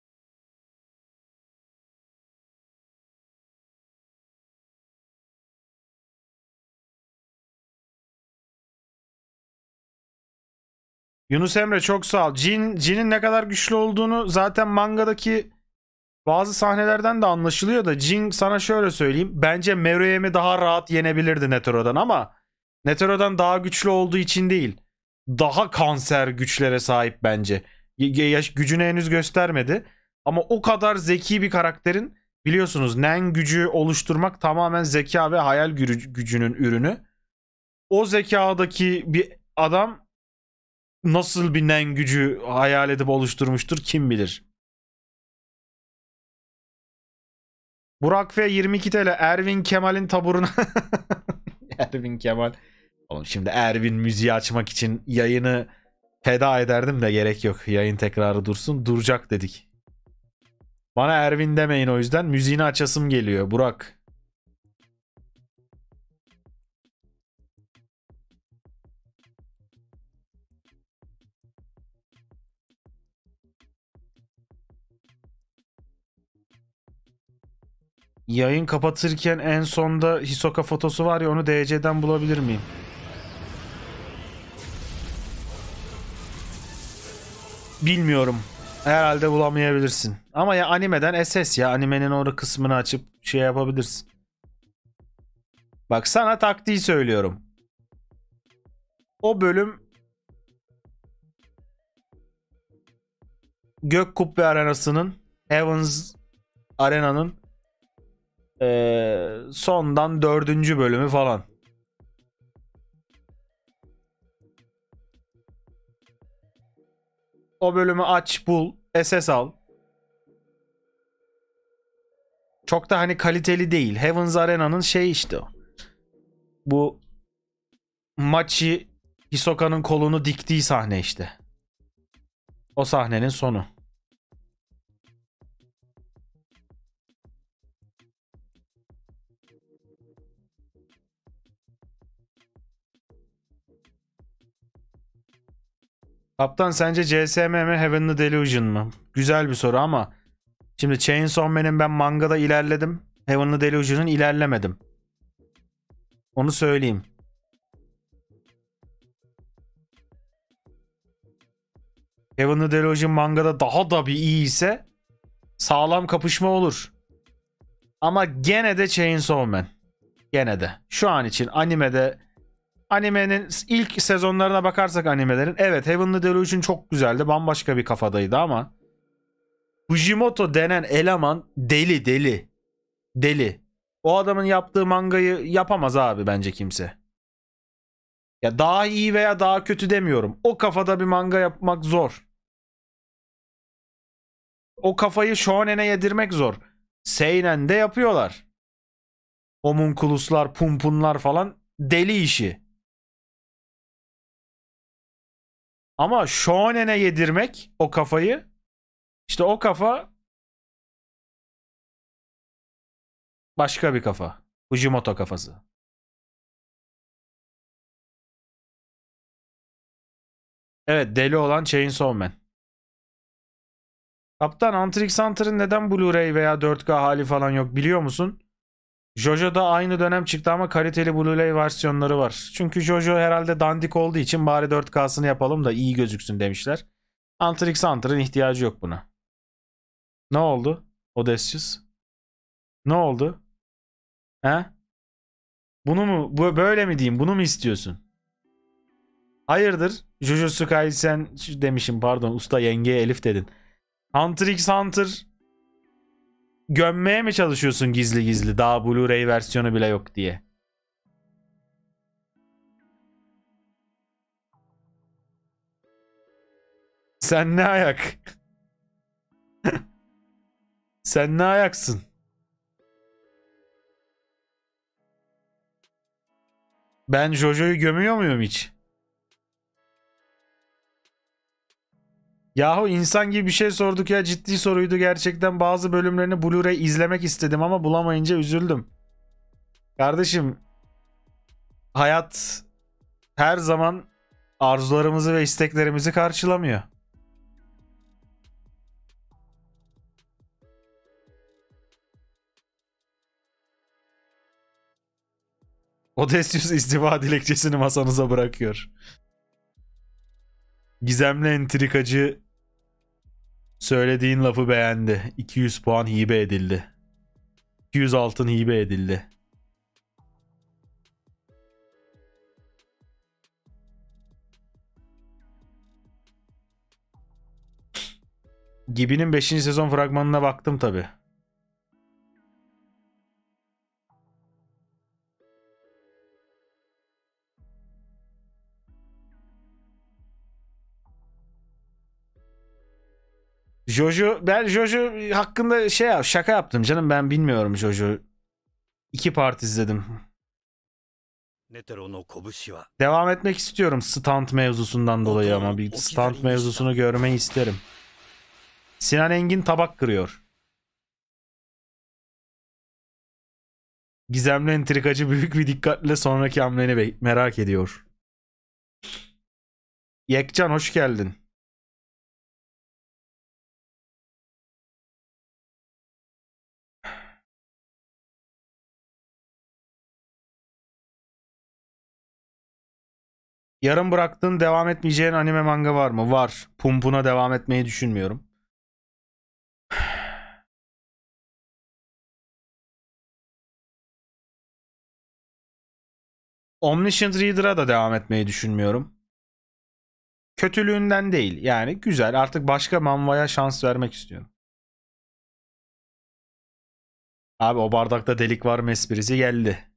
Yunus Emre çok sağ ol. Jin'in ne kadar güçlü olduğunu zaten mangadaki bazı sahnelerden de anlaşılıyor da Jin, sana şöyle söyleyeyim. Bence Meruem'i daha rahat yenebilirdi Netero'dan ama Netero'dan daha güçlü olduğu için değil. Daha kanser güçlere sahip bence. Gücünü henüz göstermedi. Ama o kadar zeki bir karakterin, biliyorsunuz Nen gücü oluşturmak tamamen zeka ve hayal gücünün ürünü. O zekadaki bir adam nasıl bir Nen gücü hayal edip oluşturmuştur kim bilir. Burak ve 22 TL Ervin Kemal'in taburuna. Ervin Kemal. Oğlum şimdi Ervin müziği açmak için yayını feda ederdim de gerek yok. Yayın tekrarı dursun. Duracak dedik. Bana Ervin demeyin, o yüzden müziğini açasım geliyor Burak. Yayın kapatırken en sonda Hisoka fotosu var ya, onu DC'den bulabilir miyim? Bilmiyorum. Herhalde bulamayabilirsin. Ama ya animeden SS ya. Animenin orada kısmını açıp şey yapabilirsin. Bak sana taktiği söylüyorum. O bölüm Gök Kubbe Arenası'nın, Heavens Arena'nın sondan 4. bölümü falan. O bölümü aç, bul, SS al. Çok da hani kaliteli değil. Heavens Arena'nın şey işte o. Bu Machi Hisoka'nın kolunu diktiği sahne işte. O sahnenin sonu. Kaptan sence CSM mi Heavenly Delusion mı? Güzel bir soru ama şimdi Chainsaw Man'in ben mangada ilerledim. Heavenly Delusion'ın ilerlemedim. Onu söyleyeyim. Heavenly Delusion mangada daha da bir iyi ise sağlam kapışma olur. Ama gene de Chainsaw Man. Gene de. Şu an için animenin ilk sezonlarına bakarsak animelerin, evet Heavenly Delusion çok güzeldi. Bambaşka bir kafadaydı ama Fujimoto denen eleman deli deli. Deli. O adamın yaptığı mangayı yapamaz abi bence kimse. Ya daha iyi veya daha kötü demiyorum. O kafada bir manga yapmak zor. O kafayı shonen'e yedirmek zor. Seinen'de yapıyorlar. Homunculus'lar, pumpunlar falan deli işi. Ama shonen'e yedirmek o kafayı, işte o kafa başka bir kafa. Fujimoto kafası. Evet, deli olan Chainsaw Man. Kaptan, Hunter x Hunter'ın neden Blu-ray veya 4K hali falan yok biliyor musun? JoJo'da aynı dönem çıktı ama kaliteli Blu-ray versiyonları var. Çünkü JoJo herhalde dandik olduğu için bari 4K'sını yapalım da iyi gözüksün demişler. Hunter x Hunter'ın ihtiyacı yok buna. Ne oldu? Odysseus. Ne oldu? He? Bunu mu? Böyle mi diyeyim? Bunu mu istiyorsun? Hayırdır? Jujutsu Kaisen demişim, pardon. Usta yengeye Elif dedin. Hunter x Hunter gömmeye mi çalışıyorsun gizli gizli? Daha Blu-ray versiyonu bile yok diye. Sen ne ayak? Sen ne ayaksın? Ben Jojo'yu gömüyor muyum hiç? Yahu insan gibi bir şey sorduk ya, ciddi soruydu gerçekten. Bazı bölümlerini Blu-ray izlemek istedim ama bulamayınca üzüldüm. Kardeşim, hayat her zaman arzularımızı ve isteklerimizi karşılamıyor. Odysseus istifa dilekçesini masanıza bırakıyor. Gizemli entrikacı söylediğin lafı beğendi. 200 puan hibe edildi. 200 altın hibe edildi. Gibi'nin 5. sezon fragmanına baktım tabi. Ben Jojo hakkında şaka yaptım canım, ben bilmiyorum Jojo. 2 part izledim. Devam etmek istiyorum stunt mevzusundan dolayı ama bir stunt mevzusunu görmeyi isterim. Sinan Engin tabak kırıyor. Gizemli entrikacı büyük bir dikkatle sonraki hamleni merak ediyor. Yekcan hoş geldin. Yarım bıraktığın devam etmeyeceğin anime manga var mı? Var. Pumpuna devam etmeyi düşünmüyorum. Omniscient Reader'a da devam etmeyi düşünmüyorum. Kötülüğünden değil. Yani güzel. Artık başka manvaya şans vermek istiyorum. Abi o bardakta delik var mı esprisi geldi.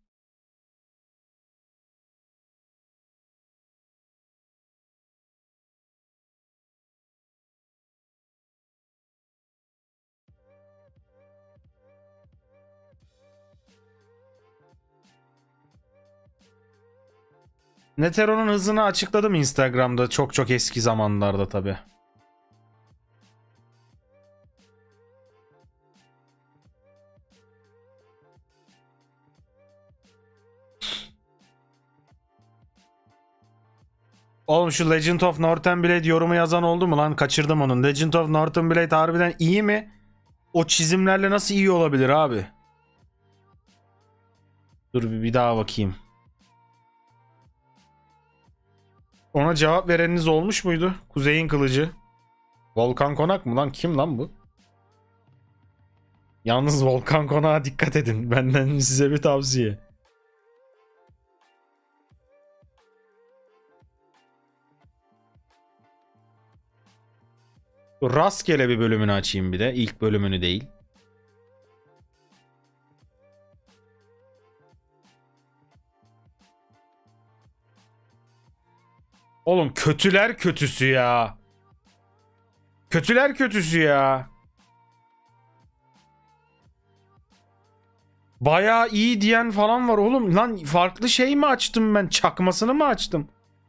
Netero'nun hızını açıkladım Instagram'da çok çok eski zamanlarda tabi. Oğlum şu Legend of Northern Blade yorumu yazan oldu mu lan? Kaçırdım onun. Legend of Northern Blade harbiden iyi mi? O çizimlerle nasıl iyi olabilir abi? Dur bir daha bakayım. Ona cevap vereniniz olmuş muydu? Kuzey'in kılıcı. Volkan Konak mı lan? Kim lan bu? Yalnız Volkan Konak'a dikkat edin. Benden size bir tavsiye. Rastgele bir bölümünü açayım bir de. İlk bölümünü değil. Oğlum kötüler kötüsü ya. Kötüler kötüsü ya. Bayağı iyi diyen falan var oğlum. Lan farklı şey mi açtım ben? Çakmasını mı açtım?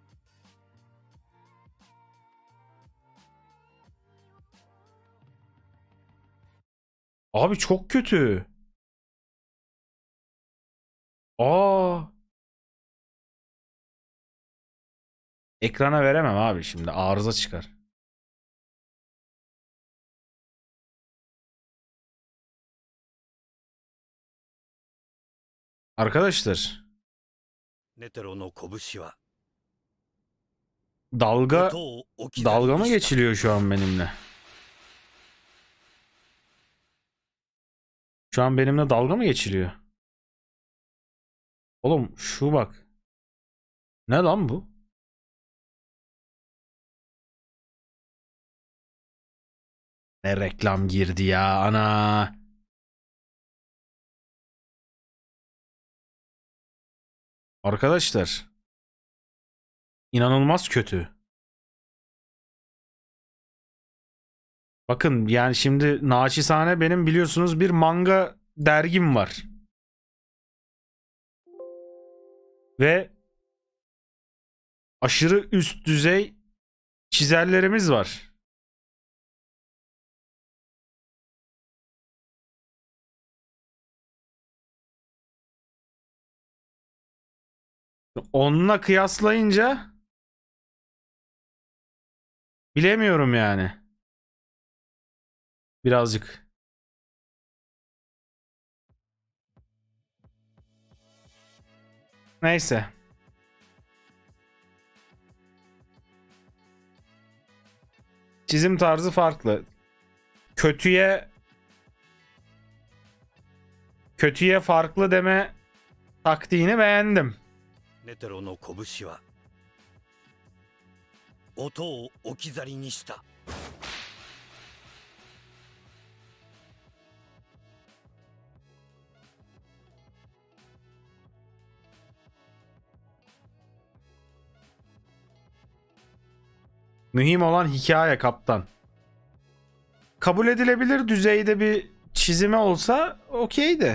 Abi çok kötü. Aa. Ekrana veremem abi şimdi. Arıza çıkar. Arkadaşlar. ネテロの拳は Dalga 音を置き去り dalga mı にした。 geçiliyor şu an benimle? Şu an benimle dalga mı geçiliyor? Oğlum şu bak. Ne lan bu? Ne reklam girdi ya ana. Arkadaşlar. İnanılmaz kötü. Bakın yani şimdi naçizane benim biliyorsunuz bir manga dergim var. Ve aşırı üst düzey çizerlerimiz var. Onunla kıyaslayınca bilemiyorum yani. Birazcık. Neyse. Çizim tarzı farklı. Kötüye farklı deme taktiğini beğendim. ネテロの拳は音を置き去りにした。 Mühim olan hikaye kaptan. Kabul edilebilir düzeyde bir çizimi olsa okey de.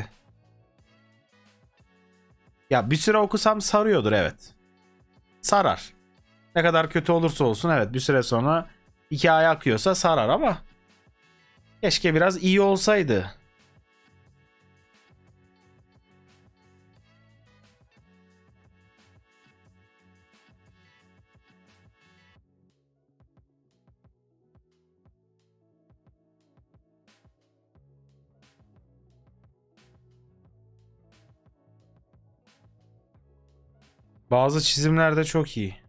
Ya bir süre okusam sarıyordur evet. Sarar. Ne kadar kötü olursa olsun evet bir süre sonra hikaye akıyorsa sarar ama keşke biraz iyi olsaydı. Bazı çizimler de çok iyi.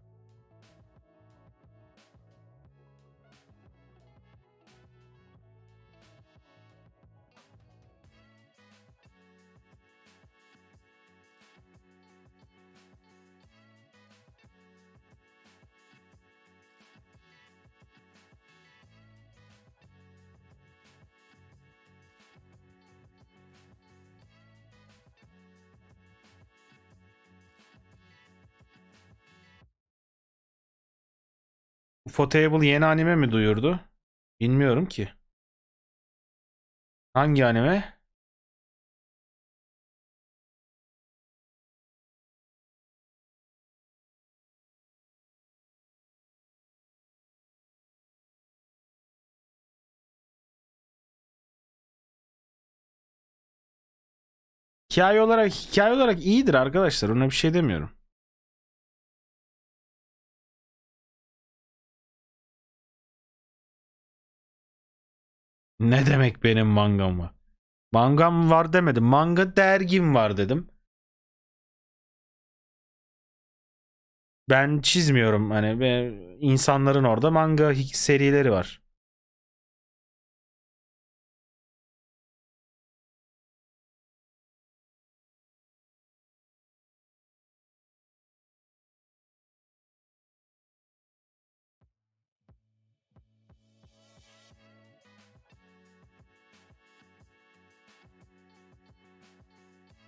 Ufotable yeni anime mi duyurdu? Bilmiyorum ki. Hangi anime? Hikaye olarak iyidir arkadaşlar. Ona bir şey demiyorum. Ne demek benim mangam var? Mangam var demedim. Manga dergim var dedim. Ben çizmiyorum hani ve insanların orada manga serileri var.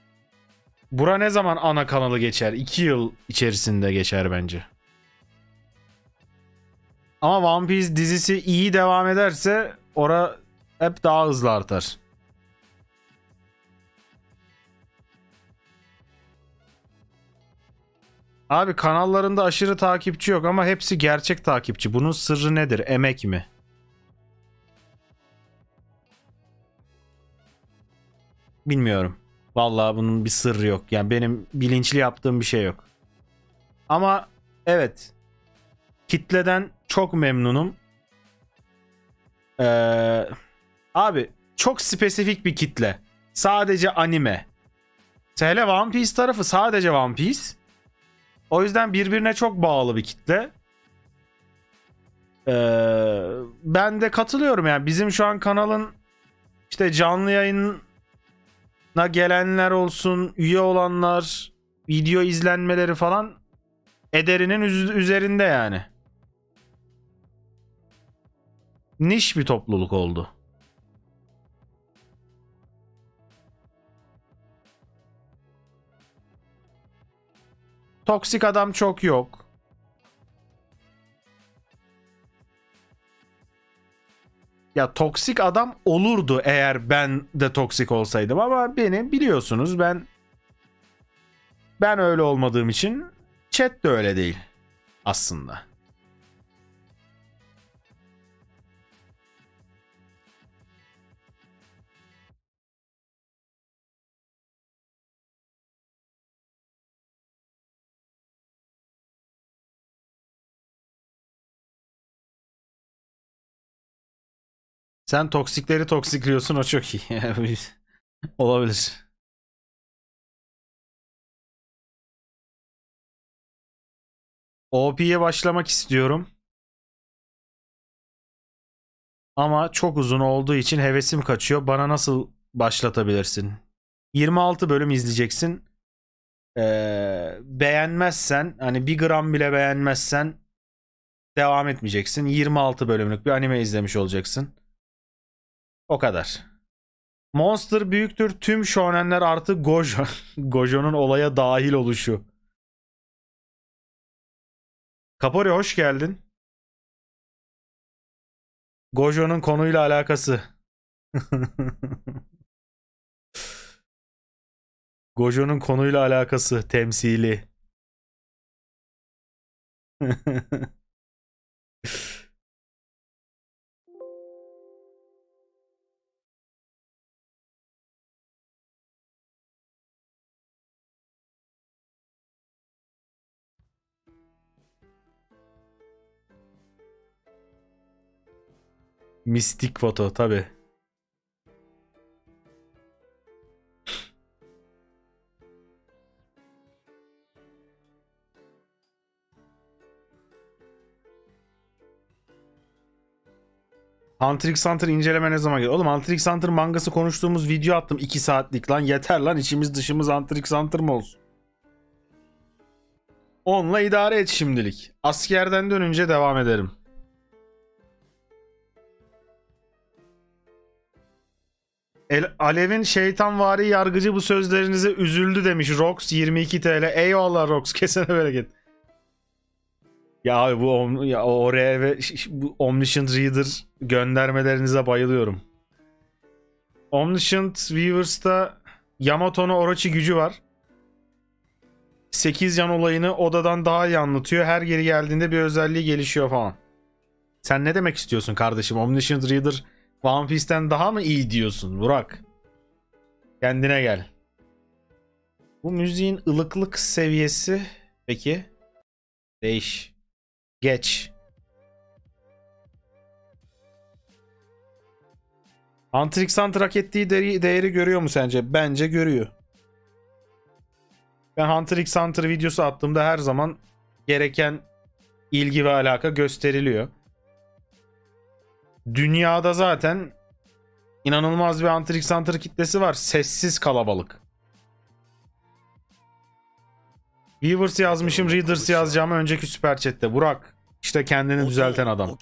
Bura ne zaman ana kanalı geçer? 2 yıl içerisinde geçer bence. Ama One Piece dizisi iyi devam ederse ora hep daha hızlı artar. Abi kanallarında aşırı takipçi yok ama hepsi gerçek takipçi. Bunun sırrı nedir? Emek mi? Bilmiyorum. Vallahi bunun bir sırrı yok. Yani benim bilinçli yaptığım bir şey yok. Ama evet. Kitleden çok memnunum. Abi çok spesifik bir kitle. Sadece anime. Hele One Piece tarafı sadece One Piece. O yüzden birbirine çok bağlı bir kitle. Ben de katılıyorum yani. Bizim şu an kanalın işte canlı yayına gelenler olsun, üye olanlar, video izlenmeleri falan ederinin üzerinde yani. Niş bir topluluk oldu. Toksik adam çok yok. Ya toksik adam olurdu eğer ben de toksik olsaydım ama beni biliyorsunuz ben öyle olmadığım için chat de öyle değil aslında. Sen toksikleri toksikliyorsun, o çok iyi. Olabilir. OP'ye başlamak istiyorum. Ama çok uzun olduğu için hevesim kaçıyor. Bana nasıl başlatabilirsin? 26 bölüm izleyeceksin. Beğenmezsen, hani bir gram bile beğenmezsen devam etmeyeceksin. 26 bölümlük bir anime izlemiş olacaksın. O kadar. Monster büyüktür. Tüm shonenler artı Gojo. Gojo'nun olaya dahil oluşu. Kapori hoş geldin. Gojo'nun konuyla alakası. Gojo'nun konuyla alakası temsili. Mistik foto tabi. Hunter x Hunter inceleme ne zaman geliyor? Oğlum Hunter x Hunter mangası konuştuğumuz video attım 2 saatlik lan. Yeter lan, içimiz dışımız Hunter x Hunter mı olsun? Onunla idare et şimdilik. Askerden dönünce devam ederim. Alev'in şeytanvari yargıcı bu sözlerinize üzüldü demiş. Rox 22 TL. Eyvallah Rox. Kesene bereket. Ya abi ya oraya ve bu Omniscient Reader göndermelerinize bayılıyorum. Omniscient Weavers'ta Yamato'nun Orochi gücü var. 8 can olayını odadan daha iyi anlatıyor. Her geri geldiğinde bir özelliği gelişiyor falan. Sen ne demek istiyorsun kardeşim? Omniscient Reader One Piece'ten daha mı iyi diyorsun Burak? Kendine gel. Bu müziğin ılıklık seviyesi peki? Değiş. Geç. Hunter x Hunter hak ettiği değeri görüyor mu sence? Bence görüyor. Ben Hunter x Hunter videosu attığımda her zaman gereken ilgi ve alaka gösteriliyor. Dünyada zaten inanılmaz bir Hunter x Hunter kitlesi var. Sessiz kalabalık. Weavers yazmışım, Readers yazacağımı önceki Süper Chat'te. Burak, işte kendini düzelten adam.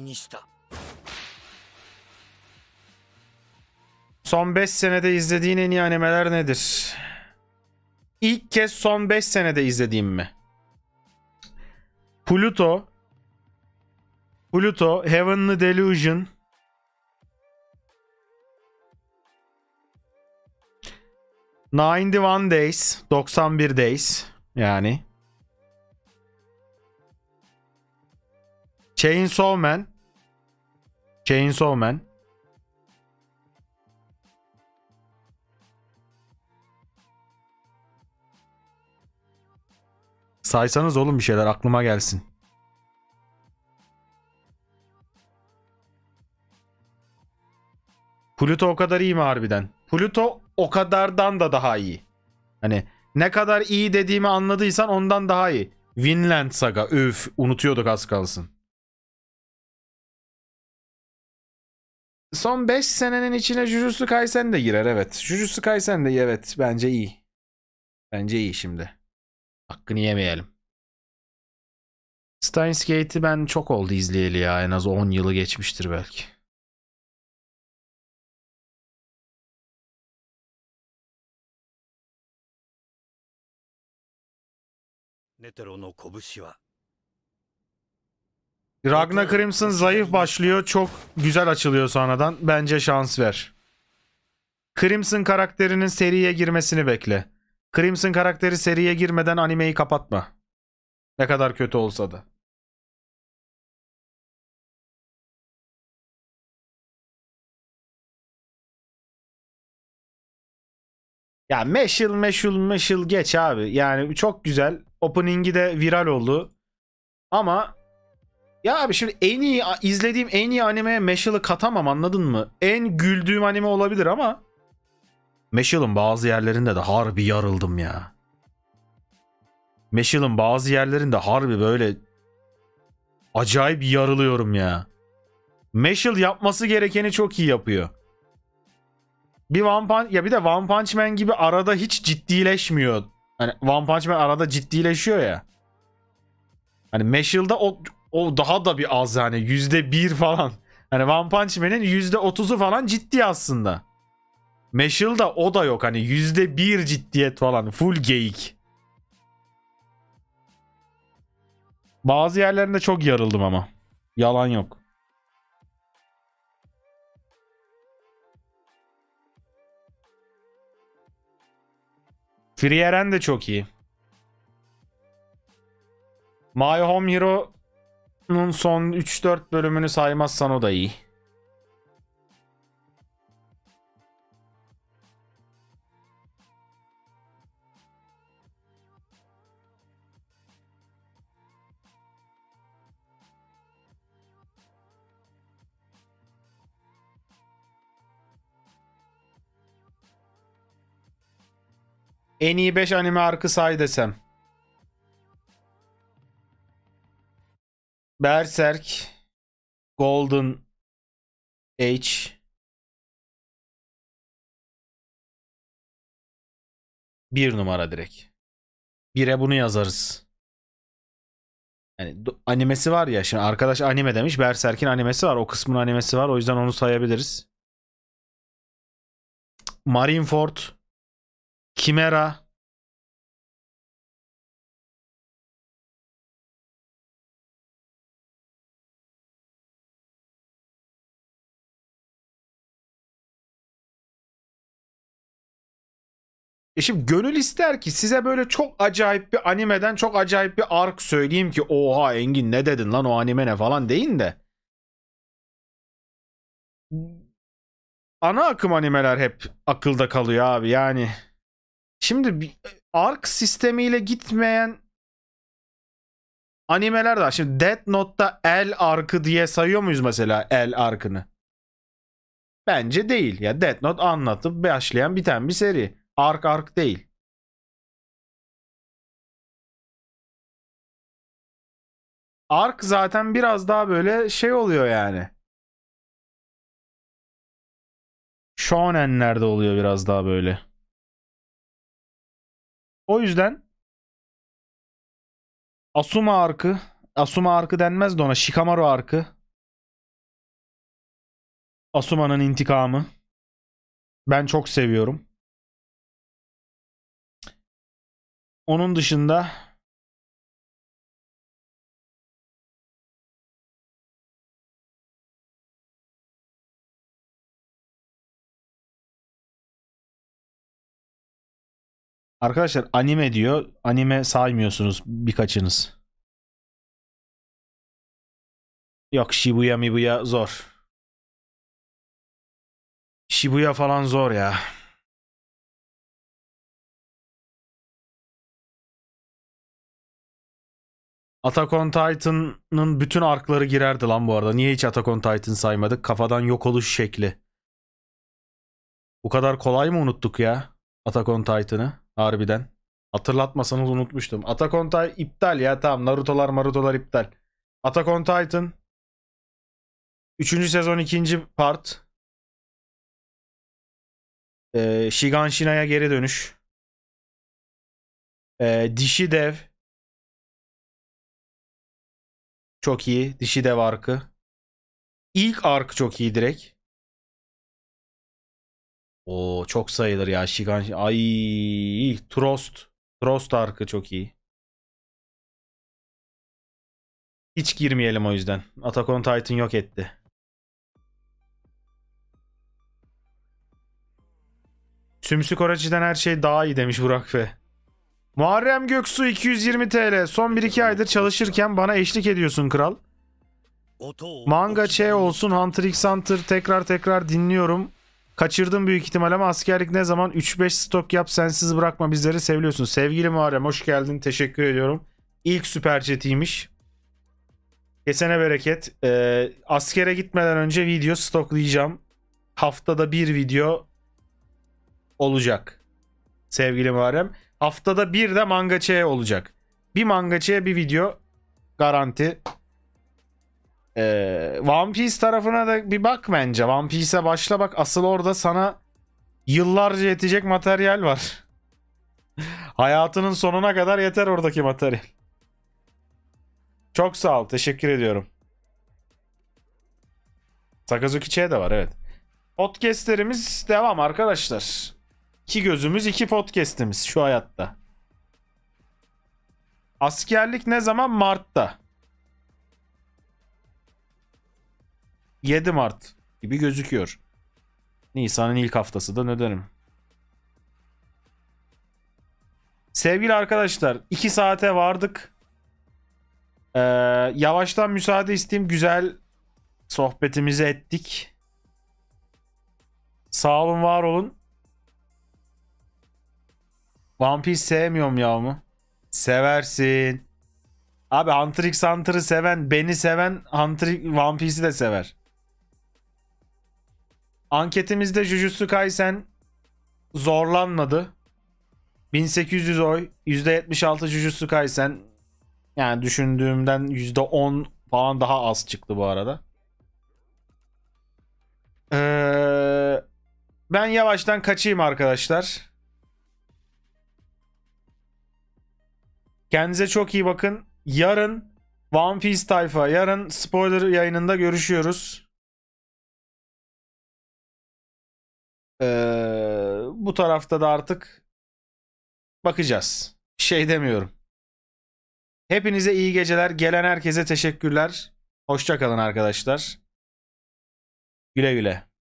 Son 5 senede izlediğin en iyi animeler nedir? İlk kez son 5 senede izlediğim mi? Pluto, Pluto, Heavenly Delusion. ...91 Days. 91 Days. Yani. Chainsaw Man. Chainsaw Man. Saysanız oğlum bir şeyler aklıma gelsin. Pluto o kadar iyi mi harbiden? Pluto o kadardan da daha iyi. Hani ne kadar iyi dediğimi anladıysan ondan daha iyi. Vinland Saga. Üf, unutuyorduk az kalsın. Son 5 senenin içine Jujutsu Kaisen de girer, evet. Jujutsu Kaisen de evet, bence iyi. Bence iyi şimdi. Hakkını yemeyelim. Steins Gate'i ben çok oldu izleyeli ya. En az 10 yılı geçmiştir belki. Ragnar Crimson zayıf başlıyor. Çok güzel açılıyor sonradan. Bence şans ver. Crimson karakterinin seriye girmesini bekle. Crimson karakteri seriye girmeden animeyi kapatma. Ne kadar kötü olsa da. Ya meşil geç abi. Yani çok güzel. Opening'i de viral oldu. Ama ya abi şimdi izlediğim en iyi animeye Meshil'ı katamam, anladın mı? En güldüğüm anime olabilir ama Meshil'ın bazı yerlerinde de harbi yarıldım ya. Meshil'ın bazı yerlerinde harbi böyle acayip yarılıyorum ya. Meshil yapması gerekeni çok iyi yapıyor. Bir de One Punch Man gibi arada hiç ciddileşmiyor. Hani One Punch Man arada ciddileşiyor ya. Hani Meshil'da o daha da bir az, yani %1 falan. Hani One Punch Man'in %30'u falan ciddi aslında. Meshil'da o da yok, hani %1 ciddiyet falan, full geyik. Bazı yerlerinde çok yarıldım ama. Yalan yok. Frieren de çok iyi. My Home Hero'nun son 3-4 bölümünü saymazsan o da iyi. En iyi 5 anime arkı say desem. Berserk, Golden Age, bir numara direkt. Bire bunu yazarız. Yani animesi var ya, şimdi arkadaş anime demiş. Berserk'in animesi var. O kısmın animesi var. O yüzden onu sayabiliriz. Marineford, Chimera, şimdi gönül ister ki size böyle çok acayip bir animeden çok acayip bir ark söyleyeyim ki oha Engin ne dedin lan, o anime ne falan deyin de. Ana akım animeler hep akılda kalıyor abi yani. Şimdi bir ark sistemiyle gitmeyen animeler de var. Şimdi Death Note'da El arkı diye sayıyor muyuz mesela El arkını? Bence değil. Ya Death Note anlatıp başlayan biten bir seri. Ark değil. Ark zaten biraz daha böyle şey oluyor yani. Shonen'lerde oluyor biraz daha böyle. O yüzden Asuma arkı denmez de ona, Shikamaru arkı. Asuma'nın intikamı. Ben çok seviyorum. Onun dışında Arkadaşlar anime diyor. Anime saymıyorsunuz birkaçınız. Yok, Shibuya Mibuya zor. Shibuya falan zor ya. Attack on Titan'ın bütün arkları girerdi lan bu arada. Niye hiç Attack on Titan saymadık? Kafadan yok oluş şekli. Bu kadar kolay mı unuttuk ya Attack on Titan'ı? Harbiden. Hatırlatmasanız unutmuştum. Attack on Titan iptal ya, tamam. Naruto'lar iptal. Attack on Titan 3. sezon 2. part. Shiganshina geri dönüş. Dişi Dev çok iyi. Dişi Dev arkı. İlk ark çok iyi direkt. O çok sayılır ya Shiganshina. Ay, Trost. Trost arkı çok iyi. Hiç girmeyelim o yüzden. Attack on Titan yok etti. Sümsük Orachi'den her şey daha iyi demiş Burak F. Muharrem Göksu 220 TL. Son 1-2 aydır çalışırken bana eşlik ediyorsun kral. Manga olsun, Hunter x Hunter tekrar dinliyorum. Kaçırdım büyük ihtimal ama askerlik ne zaman? 3-5 stok yap, sensiz bırakma bizleri, seviyorsun. Sevgili Muharrem hoş geldin, teşekkür ediyorum. İlk süper chat'iymiş. Kesene bereket. Askere gitmeden önce video stoklayacağım. Haftada bir video olacak. Sevgili Muharrem. Haftada bir de manga olacak. Bir manga bir video garanti. One Piece tarafına da bir bak bence. One Piece'e başla bak. Asıl orada sana yıllarca yetecek materyal var. Hayatının sonuna kadar yeter oradaki materyal. Çok sağ ol. Teşekkür ediyorum. Sakazuki Ç de var, evet. Podcastlerimiz devam arkadaşlar. 2 gözümüz 2 podcast'imiz şu hayatta. Askerlik ne zaman? Mart'ta. 7 Mart gibi gözüküyor. Nisan'ın ilk haftası da nödenim. Sevgili arkadaşlar 2 saate vardık. Yavaştan müsaade isteyeyim. Güzel sohbetimizi ettik. Sağ olun, var olun. One Piece sevmiyorum ya mı? Seversin. Abi Hunter x Hunter'ı seven, beni seven One Piece'i de sever. Anketimizde Jujutsu Kaisen zorlanmadı. 1800 oy, %76 Jujutsu Kaisen. Yani düşündüğümden %10 falan daha az çıktı bu arada. Ben yavaştan kaçayım arkadaşlar. Kendinize çok iyi bakın. Yarın One Piece tayfa, yarın spoiler yayınında görüşüyoruz. Bu tarafta da artık bakacağız. Bir şey demiyorum. Hepinize iyi geceler. Gelen herkese teşekkürler. Hoşça kalın arkadaşlar. Güle güle.